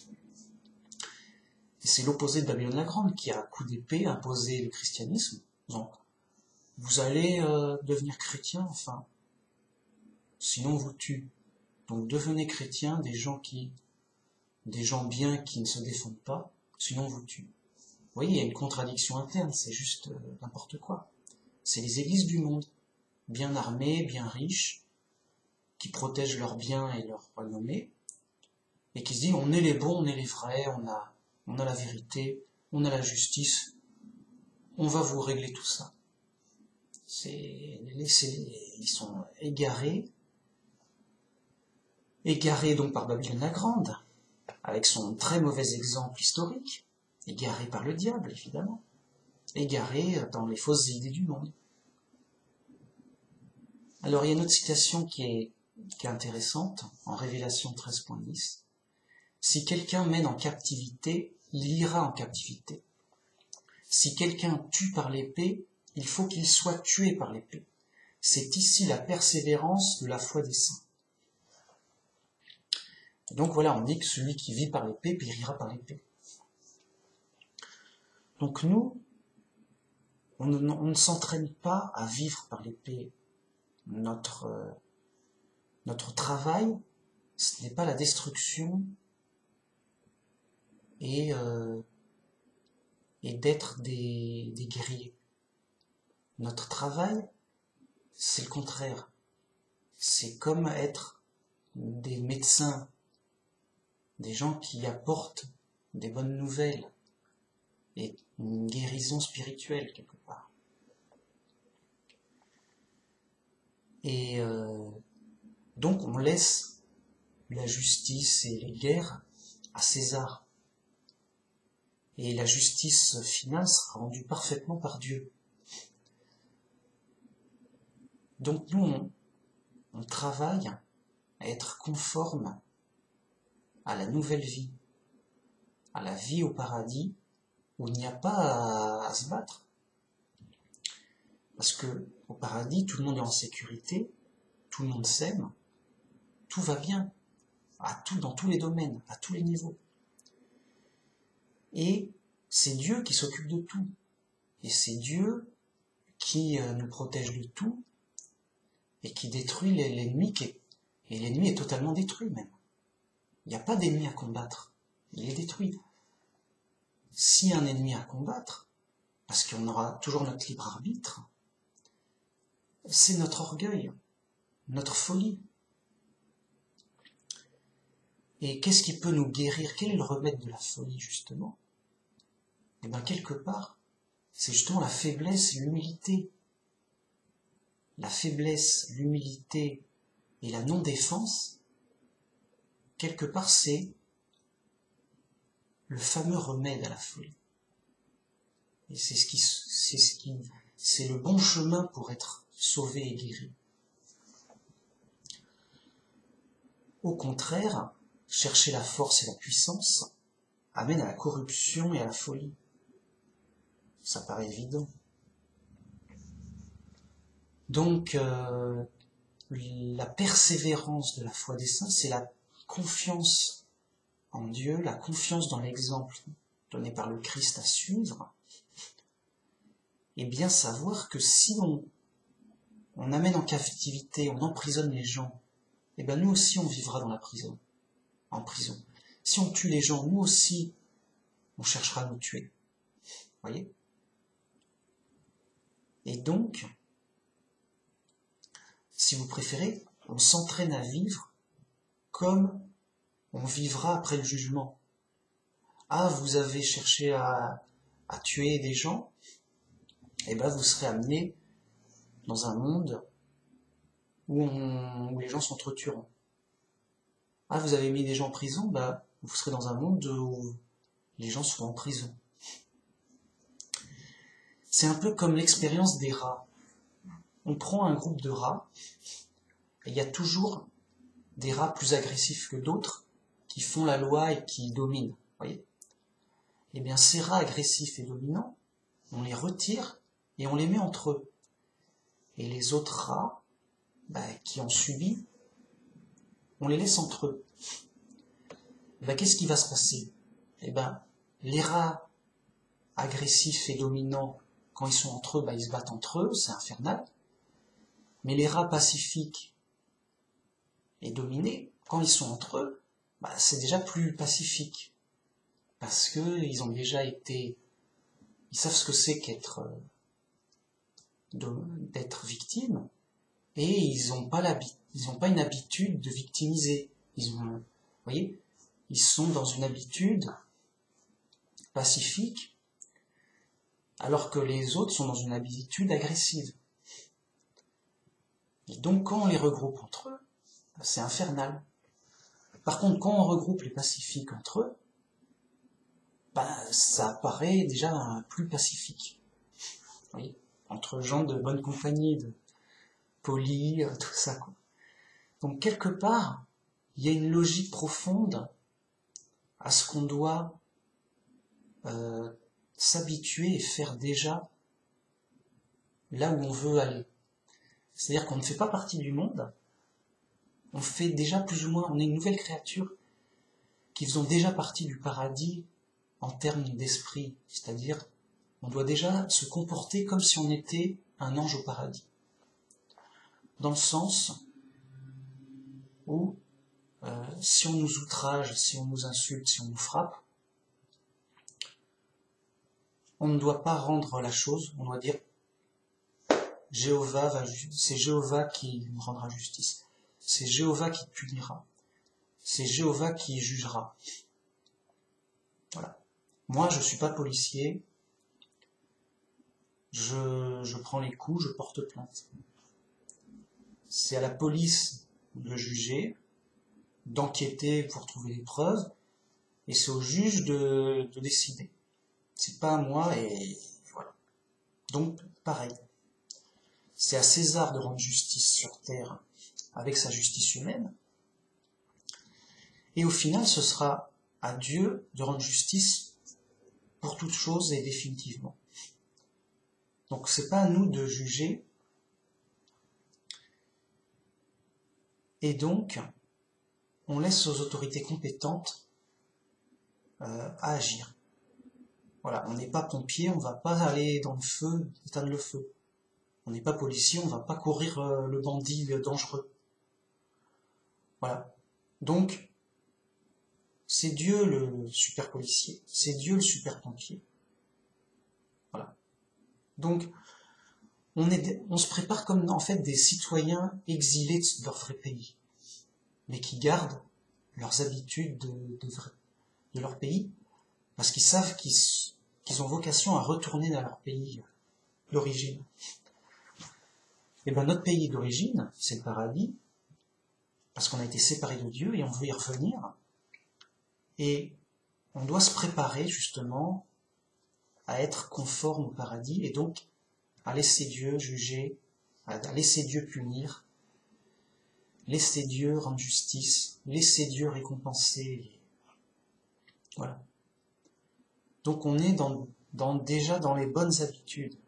A: Et c'est l'opposé de Babylone la Grande qui, à coup d'épée, a imposé le christianisme. Donc, vous allez devenir chrétien, enfin, sinon on vous tue. Donc devenez chrétiens, des gens bien qui ne se défendent pas, sinon on vous tue. Vous voyez, il y a une contradiction interne, c'est juste n'importe quoi. C'est les églises du monde, bien armées, bien riches, qui protègent leurs biens et leur renommée, et qui se disent on est les bons, on est les vrais, on a la vérité, on a la justice, on va vous régler tout ça. Ils sont égarés donc par Babylone la Grande, avec son très mauvais exemple historique, égarés par le diable évidemment, égarés dans les fausses idées du monde. Alors il y a une autre citation qui est intéressante, en Révélation 13.10. Si quelqu'un mène en captivité, il ira en captivité. Si quelqu'un tue par l'épée, il faut qu'il soit tué par l'épée. C'est ici la persévérance de la foi des saints. Et donc voilà, on dit que celui qui vit par l'épée périra par l'épée. Donc nous, on ne s'entraîne pas à vivre par l'épée. Notre travail, ce n'est pas la destruction et d'être des guerriers. Notre travail, c'est le contraire. C'est comme être des médecins, des gens qui apportent des bonnes nouvelles et une guérison spirituelle quelque part. Et donc on laisse la justice et les guerres à César. Et la justice finale sera rendue parfaitement par Dieu. Donc nous, on travaille à être conforme à la nouvelle vie, à la vie au paradis, où il n'y a pas à se battre. Parce que au paradis, tout le monde est en sécurité, tout le monde s'aime, tout va bien, dans tous les domaines, à tous les niveaux. Et c'est Dieu qui s'occupe de tout. Et c'est Dieu qui nous protège de tout et qui détruit l'ennemi. Et l'ennemi est totalement détruit même. Il n'y a pas d'ennemi à combattre. Il est détruit. S'il y a un ennemi à combattre, parce qu'on aura toujours notre libre arbitre, c'est notre orgueil, notre folie. Et qu'est-ce qui peut nous guérir? Quel est le remède de la folie, justement? Eh bien, quelque part, c'est justement la faiblesse et l'humilité. La faiblesse, l'humilité et la non-défense, quelque part, c'est le fameux remède à la folie. Et c'est le bon chemin pour être sauvé et guéri. Au contraire, chercher la force et la puissance amène à la corruption et à la folie. Ça paraît évident. Donc, la persévérance de la foi des saints, c'est la confiance en Dieu, la confiance dans l'exemple donné par le Christ à suivre, et bien savoir que si on amène en captivité, on emprisonne les gens, et bien nous aussi on vivra dans la prison, en prison. Si on tue les gens, nous aussi on cherchera à nous tuer. Voyez ? Et donc, si vous préférez, on s'entraîne à vivre comme on vivra après le jugement. Ah, vous avez cherché à tuer des gens, et ben vous serez amené dans un monde où les gens s'entretueront. Ah, vous avez mis des gens en prison, bah vous serez dans un monde où les gens seront en prison. C'est un peu comme l'expérience des rats. On prend un groupe de rats, et il y a toujours des rats plus agressifs que d'autres qui font la loi et qui dominent. Voyez ? Eh bien, ces rats agressifs et dominants, on les retire et on les met entre eux. Et les autres rats, qui ont subi, on les laisse entre eux. Qu'est-ce qui va se passer ? Eh bien, les rats agressifs et dominants, quand ils sont entre eux, ils se battent entre eux, c'est infernal. Mais les rats pacifiques et dominés, quand ils sont entre eux, c'est déjà plus pacifique. Parce que ils ont déjà été, ils savent ce que c'est d'être victime, et ils n'ont pas une habitude de victimiser. Vous voyez, ils sont dans une habitude pacifique, alors que les autres sont dans une habitude agressive. Et donc, quand on les regroupe entre eux, c'est infernal. Par contre, quand on regroupe les pacifiques entre eux, ça paraît déjà plus pacifique. Vous voyez, entre gens de bonne compagnie, de polis, tout ça, quoi. Donc, quelque part, il y a une logique profonde à ce qu'on doit s'habituer et faire déjà là où on veut aller. C'est-à-dire qu'on ne fait pas partie du monde, on fait déjà plus ou moins, on est une nouvelle créature qui faisons déjà partie du paradis en termes d'esprit, c'est-à-dire on doit déjà se comporter comme si on était un ange au paradis. Dans le sens où si on nous outrage, si on nous insulte, si on nous frappe, on ne doit pas rendre la chose, on doit dire c'est Jéhovah qui me rendra justice, c'est Jéhovah qui punira, c'est Jéhovah qui jugera. Voilà. Moi, je suis pas policier, je prends les coups, je porte plainte. C'est à la police de juger, d'enquêter pour trouver les preuves, et c'est au juge de décider. C'est pas à moi, et voilà. Donc, pareil. C'est à César de rendre justice sur terre avec sa justice humaine, et au final, ce sera à Dieu de rendre justice pour toute chose et définitivement. Donc, c'est pas à nous de juger, et donc, on laisse aux autorités compétentes à agir. Voilà, on n'est pas pompier, on va pas aller dans le feu, éteindre le feu. On n'est pas policier, on va pas courir le bandit dangereux. Voilà. Donc, c'est Dieu le super policier, c'est Dieu le super pompier. Voilà. Donc, on se prépare comme en fait des citoyens exilés de leur vrai pays, mais qui gardent leurs habitudes de leur pays, parce qu'ils savent qu'ils ont vocation à retourner dans leur pays d'origine. Et notre pays d'origine, c'est le paradis, parce qu'on a été séparés de Dieu et on veut y revenir. Et on doit se préparer justement à être conforme au paradis et donc à laisser Dieu juger, à laisser Dieu punir, laisser Dieu rendre justice, laisser Dieu récompenser. Voilà. Donc on est déjà dans les bonnes habitudes.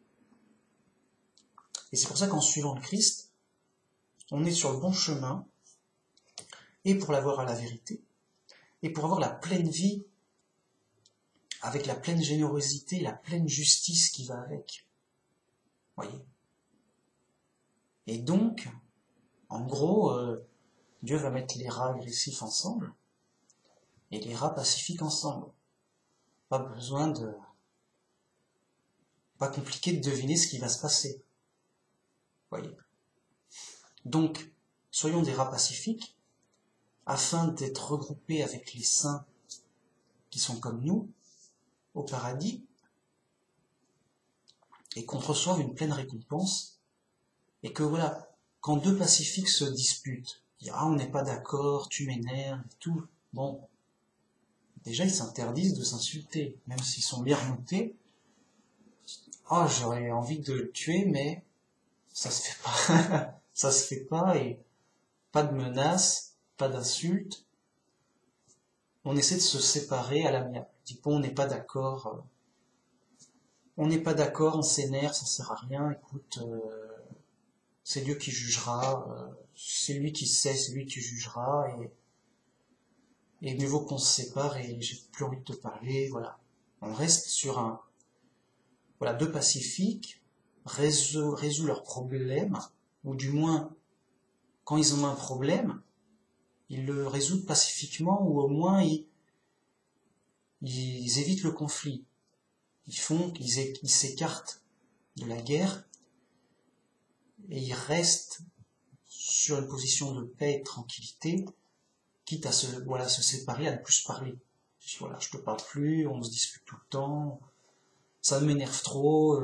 A: Et c'est pour ça qu'en suivant le Christ, on est sur le bon chemin, et pour l'avoir à la vérité, et pour avoir la pleine vie, avec la pleine générosité, la pleine justice qui va avec. Voyez. Et donc, en gros, Dieu va mettre les rats agressifs ensemble, et les rats pacifiques ensemble. Pas compliqué de deviner ce qui va se passer. Voyez. Donc, soyons des rats pacifiques, afin d'être regroupés avec les saints qui sont comme nous, au paradis, et qu'on reçoive une pleine récompense, et que voilà, quand deux pacifiques se disputent, dire ah on n'est pas d'accord, tu m'énerves et tout, bon, déjà ils s'interdisent de s'insulter, même s'ils sont bien remontés. Ah j'aurais envie de le tuer, mais ça se fait pas, ça se fait pas, et pas de menaces, pas d'insultes. On essaie de se séparer à l'amiable. Dit bon, on n'est pas d'accord, on s'énerve, ça sert à rien. Écoute, c'est Dieu qui jugera, c'est lui qui sait, c'est lui qui jugera, et mieux vaut qu'on se sépare et j'ai plus envie de te parler, voilà. On reste sur un, voilà, deux pacifiques résout leurs problèmes, ou du moins, quand ils ont un problème, ils le résolvent pacifiquement, ou au moins ils évitent le conflit. Ils s'écartent de la guerre, et ils restent sur une position de paix et de tranquillité, quitte à se séparer, à ne plus se parler. Voilà, je te parle plus, on se dispute tout le temps, ça m'énerve trop,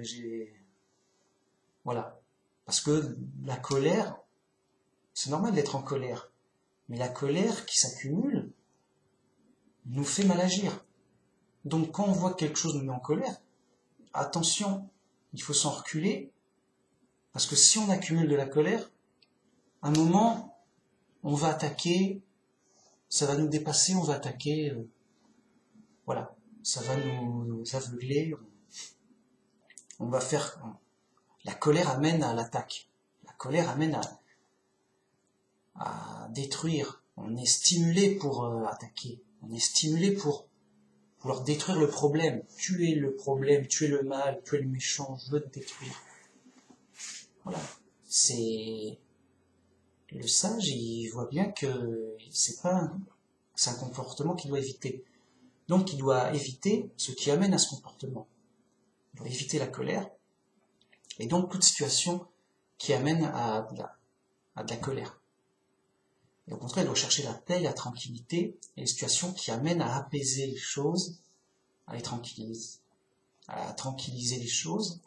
A: voilà. Parce que la colère, c'est normal d'être en colère, mais la colère qui s'accumule nous fait mal agir. Donc quand on voit que quelque chose nous met en colère, attention, il faut s'en reculer, parce que si on accumule de la colère, à un moment, on va attaquer, ça va nous dépasser, on va attaquer, voilà, ça va nous aveugler, on va faire... La colère amène à l'attaque, la colère amène à détruire, on est stimulé pour attaquer, on est stimulé pour leur détruire le problème, tuer le mal, tuer le méchant, je veux te détruire. Voilà, c'est... Le sage, il voit bien que c'est un comportement qu'il doit éviter. Donc il doit éviter ce qui amène à ce comportement. Il doit éviter la colère, et donc toute situation qui amène à de la colère. Et au contraire, il doit chercher la paix, la tranquillité, et les situations qui amènent à apaiser les choses, à les tranquilliser, les choses,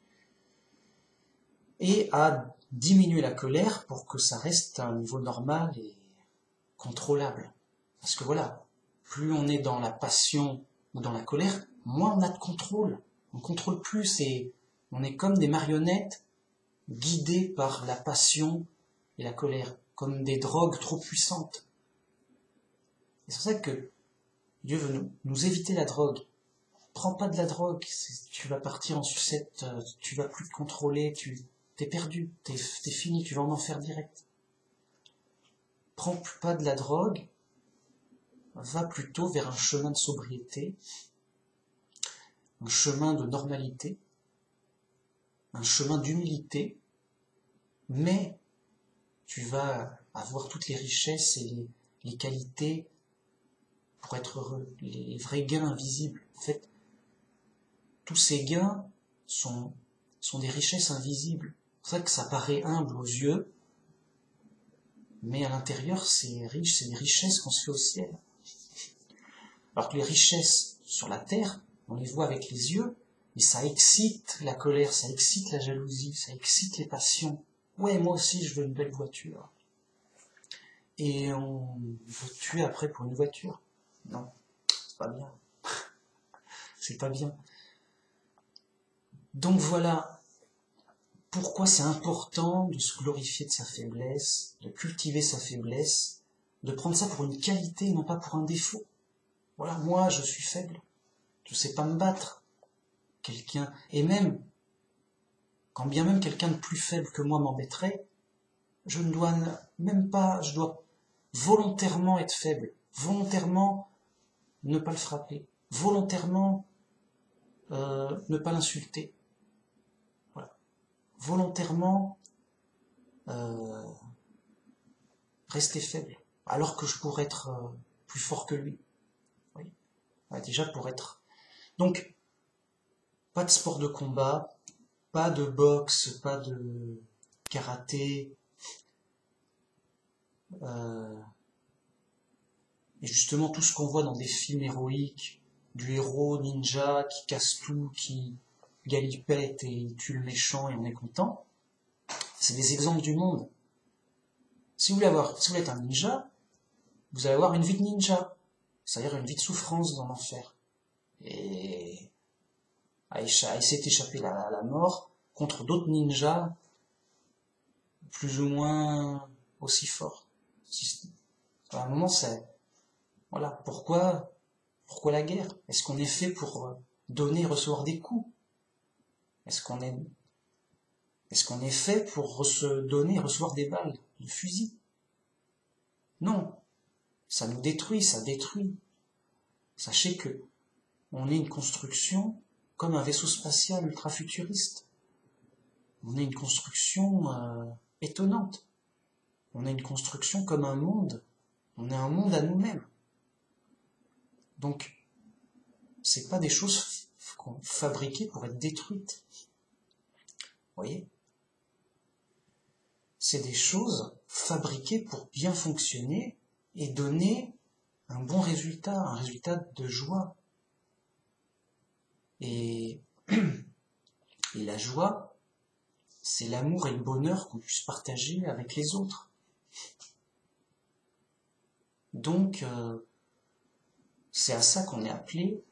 A: et à diminuer la colère pour que ça reste à un niveau normal et contrôlable. Parce que voilà, plus on est dans la passion ou dans la colère, moins on a de contrôle. On ne contrôle plus, et on est comme des marionnettes guidées par la passion et la colère, comme des drogues trop puissantes. Et c'est pour ça que Dieu veut nous éviter la drogue. Prends pas de la drogue, tu vas partir en sucette, tu vas plus te contrôler, t'es perdu, t'es fini, tu vas en enfer direct. Prends pas de la drogue, va plutôt vers un chemin de sobriété, un chemin de normalité, un chemin d'humilité, mais tu vas avoir toutes les richesses et les qualités pour être heureux, les vrais gains invisibles. En fait, tous ces gains sont des richesses invisibles. C'est pour ça que ça paraît humble aux yeux, mais à l'intérieur, c'est riche, c'est des richesses qu'on se fait au ciel. Alors que les richesses sur la terre, on les voit avec les yeux, mais ça excite la colère, ça excite la jalousie, ça excite les passions. Ouais, moi aussi, je veux une belle voiture. Et on veut tuer après pour une voiture. Non, c'est pas bien. C'est pas bien. Donc voilà pourquoi c'est important de se glorifier de sa faiblesse, de cultiver sa faiblesse, de prendre ça pour une qualité et non pas pour un défaut. Voilà, moi je suis faible, je sais pas me battre. Et même, quand bien même quelqu'un de plus faible que moi m'embêterait, je ne dois même pas, je dois volontairement être faible, volontairement ne pas le frapper, volontairement ne pas l'insulter. Voilà. Volontairement rester faible, alors que je pourrais être plus fort que lui. Oui. Ouais, déjà pour être... Donc, pas de sport de combat, pas de boxe, pas de karaté, Et justement, tout ce qu'on voit dans des films héroïques, du héros ninja qui casse tout, qui galipette et il tue le méchant et on est content, c'est des exemples du monde. Si vous voulez être un ninja, vous allez avoir une vie de ninja, c'est-à-dire une vie de souffrance dans l'enfer. Et à essayer d'échapper à la mort contre d'autres ninjas plus ou moins aussi forts. À un moment, c'est... Voilà, pourquoi la guerre? Est-ce qu'on est fait pour donner et recevoir des coups? Est-ce qu'on est fait pour se donner et recevoir des balles, du fusil? Non, ça nous détruit, ça détruit. Sachez que on est une construction comme un vaisseau spatial ultra-futuriste. On est une construction étonnante. On est une construction comme un monde. On est un monde à nous-mêmes. Donc, c'est pas des choses fabriquées pour être détruites. Vous voyez? C'est des choses fabriquées pour bien fonctionner et donner un bon résultat, un résultat de joie. Et la joie, c'est l'amour et le bonheur qu'on puisse partager avec les autres. Donc, c'est à ça qu'on est appelé,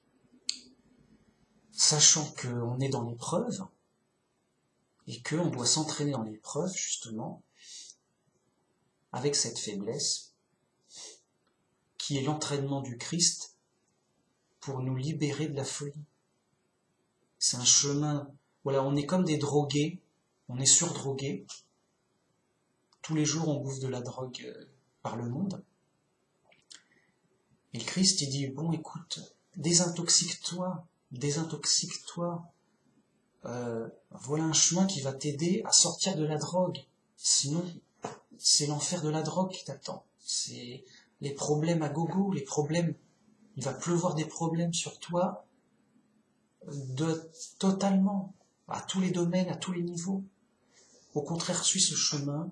A: sachant qu'on est dans l'épreuve, et qu'on doit s'entraîner dans l'épreuve, justement, avec cette faiblesse, qui est l'entraînement du Christ pour nous libérer de la folie. C'est un chemin, voilà, on est comme des drogués, on est surdrogués. Tous les jours, on bouffe de la drogue par le monde. Et le Christ, il dit, bon, écoute, désintoxique-toi. Voilà un chemin qui va t'aider à sortir de la drogue. Sinon, c'est l'enfer de la drogue qui t'attend. C'est les problèmes à gogo, les problèmes. Il va pleuvoir des problèmes sur toi, totalement, à tous les domaines, à tous les niveaux. Au contraire, suis ce chemin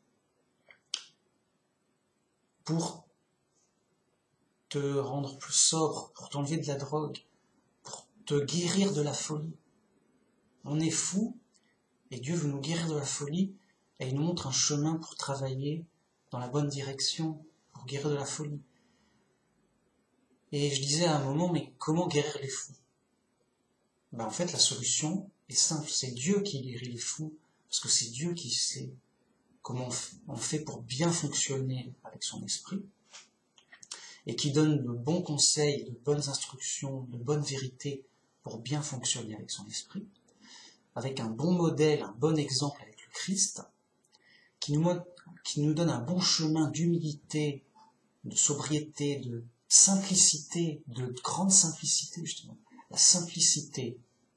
A: pour te rendre plus sobre, pour t'enlever de la drogue, pour te guérir de la folie. On est fou, et Dieu veut nous guérir de la folie, et il nous montre un chemin pour travailler dans la bonne direction, pour guérir de la folie. Et je disais à un moment, mais comment guérir les fous? En fait, la solution est simple, c'est Dieu qui guérit les fous, parce que c'est Dieu qui sait comment on fait pour bien fonctionner avec son esprit, et qui donne de bons conseils, de bonnes instructions, de bonnes vérités pour bien fonctionner avec son esprit, avec un bon modèle, un bon exemple avec le Christ, qui nous donne un bon chemin d'humilité, de sobriété, de simplicité, de grande simplicité justement. La simplicité,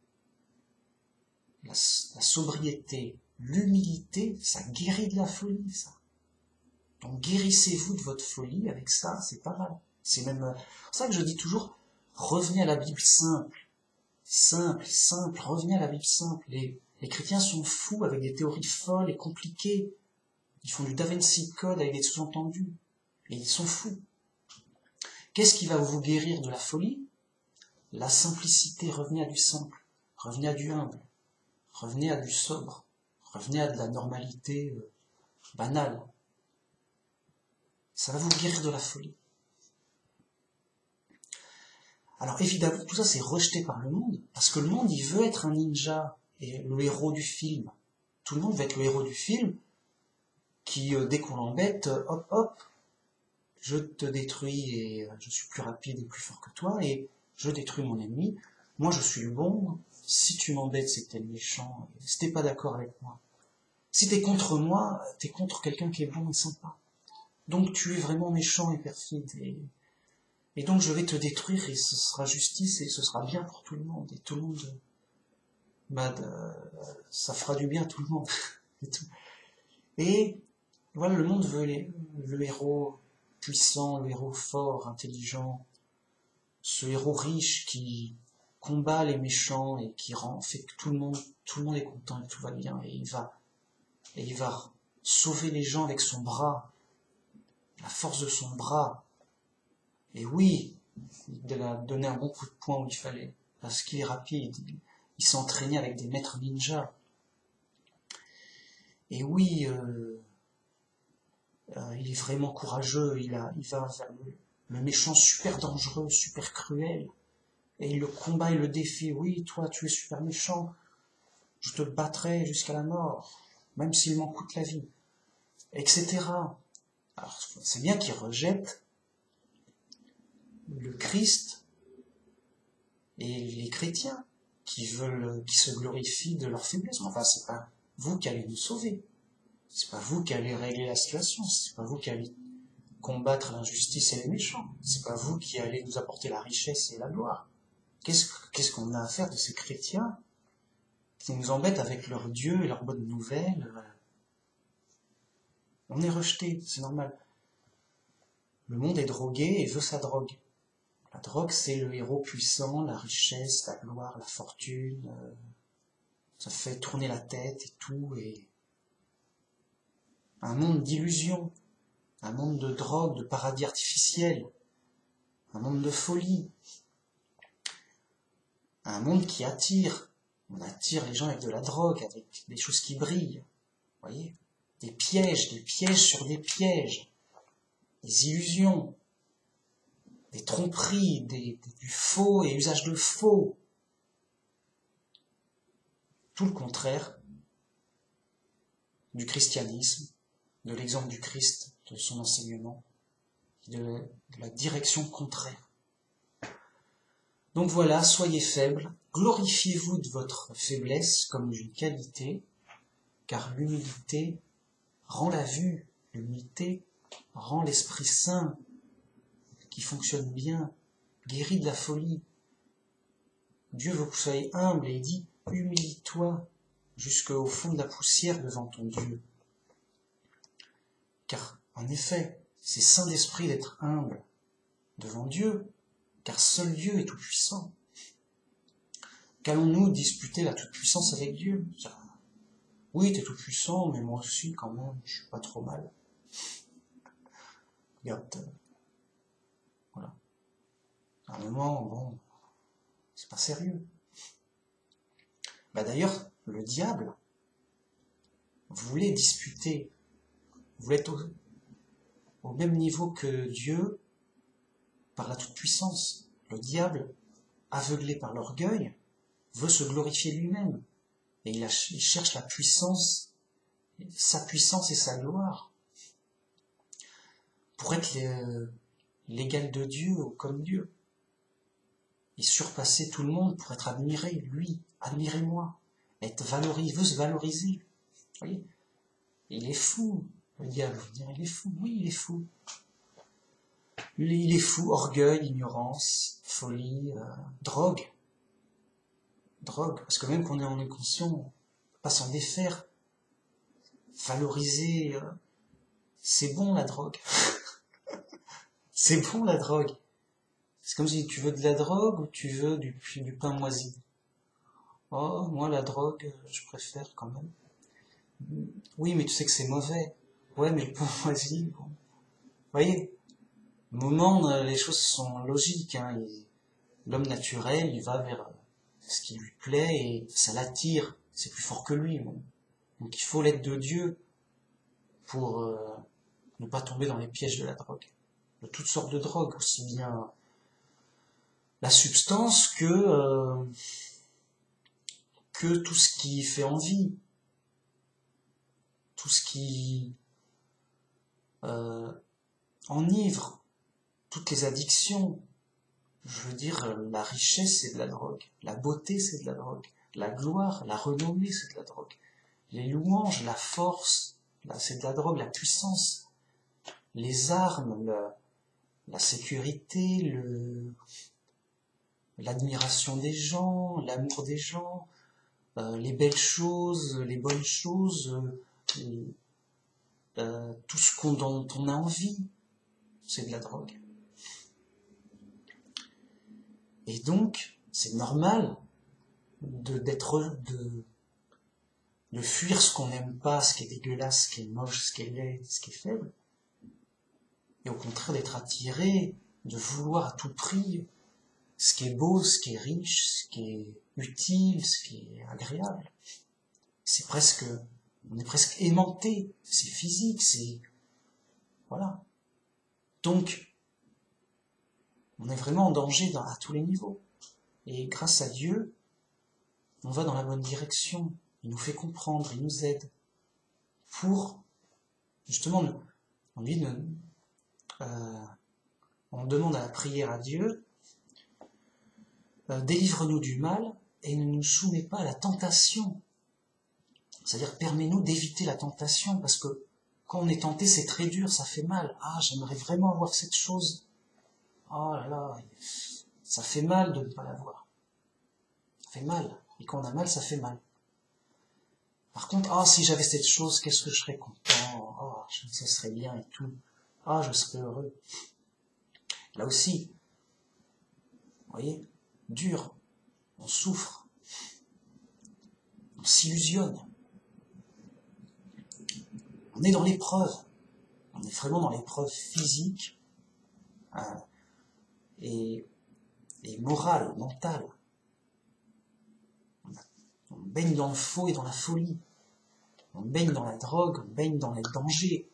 A: la sobriété, l'humilité, ça guérit de la folie, ça. Donc guérissez-vous de votre folie avec ça, c'est pas mal. C'est même pour ça que je dis toujours, revenez à la Bible simple, revenez à la Bible simple. Les chrétiens sont fous avec des théories folles et compliquées. Ils font du Da Vinci Code avec des sous-entendus. Et ils sont fous. Qu'est-ce qui va vous guérir de la folie? La simplicité, revenez à du simple, revenez à du humble, revenez à du sobre, revenez à de la normalité banale. Ça va vous guérir de la folie. Alors évidemment, tout ça c'est rejeté par le monde, parce que le monde il veut être un ninja, et le héros du film. Tout le monde veut être le héros du film, qui dès qu'on l'embête, hop hop, je te détruis et je suis plus rapide et plus fort que toi, et je détruis mon ennemi, moi je suis le bon, si tu m'embêtes c'est que t'es le méchant, si t'es pas d'accord avec moi. Si t'es contre moi, t'es contre quelqu'un qui est bon et sympa. Donc tu es vraiment méchant et perfide, et donc je vais te détruire et ce sera justice et ce sera bien pour tout le monde, et tout le monde, ça fera du bien à tout le monde. et tout. Et voilà, le monde veut le héros puissant, le héros fort, intelligent, ce héros riche qui combat les méchants et qui fait que tout le monde est content et tout va bien, et il va sauver les gens avec son bras, la force de son bras, Et oui, il a donné un bon coup de poing où il fallait, parce qu'il est rapide, il s'est entraîné avec des maîtres ninjas. Et oui, il est vraiment courageux, il va vers le méchant super dangereux, super cruel, et il le combat, il le défie. Oui, toi, tu es super méchant, je te battrai jusqu'à la mort, même s'il m'en coûte la vie, etc. Alors, c'est bien qu'il rejette le Christ et les chrétiens qui se glorifient de leur faiblesse. Mais enfin, c'est pas vous qui allez nous sauver. C'est pas vous qui allez régler la situation. C'est pas vous qui allez combattre l'injustice et les méchants. C'est pas vous qui allez nous apporter la richesse et la gloire. Qu'est-ce qu'on a à faire de ces chrétiens qui nous embêtent avec leur Dieu et leurs bonnes nouvelles? On est rejeté, c'est normal. Le monde est drogué et veut sa drogue. La drogue, c'est le héros puissant, la richesse, la gloire, la fortune. Ça fait tourner la tête et tout. Et un monde d'illusions, un monde de drogue, de paradis artificiel, un monde de folie, un monde qui attire. On attire les gens avec de la drogue, avec des choses qui brillent. Vous voyez ? Des pièges sur des pièges, des illusions, des tromperies, du faux et usage de faux. Tout le contraire du christianisme, de l'exemple du Christ, de son enseignement, de la direction contraire. Donc voilà, soyez faibles, glorifiez-vous de votre faiblesse comme d'une qualité, car l'humilité rend la vue, l'humilité rend l'Esprit Saint, qui fonctionne bien, guérit de la folie. Dieu veut que vous soyez humble et il dit « Humilie-toi jusqu'au fond de la poussière devant ton Dieu ». Car, en effet, c'est saint d'esprit d'être humble devant Dieu, car seul Dieu est tout-puissant. Qu'allons-nous disputer la toute-puissance avec Dieu? Oui, t'es tout-puissant, mais moi aussi, quand même, je suis pas trop mal. Regarde, voilà. À un moment, bon, c'est pas sérieux. D'ailleurs, le diable voulait disputer, voulait être au même niveau que Dieu par la toute-puissance. Le diable, aveuglé par l'orgueil, veut se glorifier lui-même. Et il cherche la puissance, sa puissance et sa gloire, pour être l'égal de Dieu ou comme Dieu. Et surpasser tout le monde pour être admiré, lui, admirez-moi, être valorisé, il veut se valoriser. Vous voyez ? Il est fou, le diable, je veux dire, il est fou, oui, il est fou. Il est fou, orgueil, ignorance, folie, drogue, parce que même quand on est en inconscient, on ne peut pas s'en défaire. Valoriser, c'est bon la drogue. C'est bon la drogue. C'est comme si tu veux de la drogue ou tu veux du pain moisi. Oh, moi la drogue, je préfère quand même. Oui, mais tu sais que c'est mauvais. Ouais, mais le pain moisi, bon. Vous voyez, au moment, les choses sont logiques. Hein. L'homme naturel, il va vers ce qui lui plaît et ça l'attire. C'est plus fort que lui. Bon. Donc il faut l'aide de Dieu pour ne pas tomber dans les pièges de la drogue. De toutes sortes de drogues, aussi bien la substance que tout ce qui fait envie, tout ce qui enivre, toutes les addictions. Je veux dire, la richesse, c'est de la drogue. La beauté, c'est de la drogue. La gloire, la renommée, c'est de la drogue. Les louanges, la force, c'est de la drogue. La puissance, les armes, la sécurité, l'admiration des gens, l'amour des gens, les belles choses, les bonnes choses, tout ce dont on a envie, c'est de la drogue. Et donc, c'est normal de fuir ce qu'on n'aime pas, ce qui est dégueulasse, ce qui est moche, ce qui est laid, ce qui est faible. Et au contraire, d'être attiré de vouloir à tout prix ce qui est beau, ce qui est riche, ce qui est utile, ce qui est agréable. C'est presque, on est presque aimanté, c'est physique, c'est, voilà. Donc, on est vraiment en danger à tous les niveaux. Et grâce à Dieu, on va dans la bonne direction. Il nous fait comprendre, il nous aide. Pour, justement, on demande à la prière à Dieu, délivre-nous du mal et ne nous soumets pas à la tentation. C'est-à-dire, permets-nous d'éviter la tentation, parce que quand on est tenté, c'est très dur, ça fait mal. Ah, j'aimerais vraiment avoir cette chose. Oh là là, ça fait mal de ne pas l'avoir. Ça fait mal. Et quand on a mal, ça fait mal. Par contre, ah, si j'avais cette chose, qu'est-ce que je serais content. Oh, ça serait bien et tout. Ah, je serais heureux. Là aussi, vous voyez, dur, on souffre, on s'illusionne. On est dans l'épreuve. On est vraiment dans l'épreuve physique et morale, mentale. On baigne dans le faux et dans la folie. On baigne dans la drogue, on baigne dans les dangers.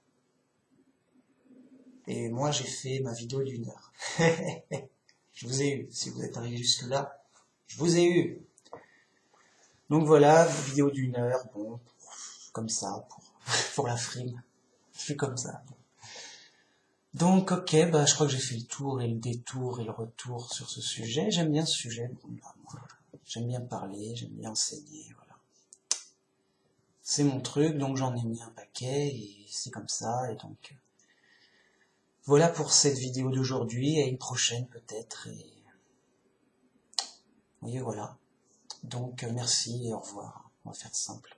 A: Et moi, j'ai fait ma vidéo d'1 heure. Je vous ai eu. Si vous êtes arrivé jusque-là, je vous ai eu. Donc voilà, vidéo d'1 heure, bon, comme ça, pour la frime. Je suis comme ça. Donc, ok, bah, je crois que j'ai fait le tour et le détour et le retour sur ce sujet. J'aime bien ce sujet. J'aime bien parler, j'aime bien enseigner, voilà. C'est mon truc, donc j'en ai mis un paquet, et c'est comme ça, et donc... Voilà pour cette vidéo d'aujourd'hui, et une prochaine peut-être, et voilà. Donc, merci et au revoir. On va faire simple.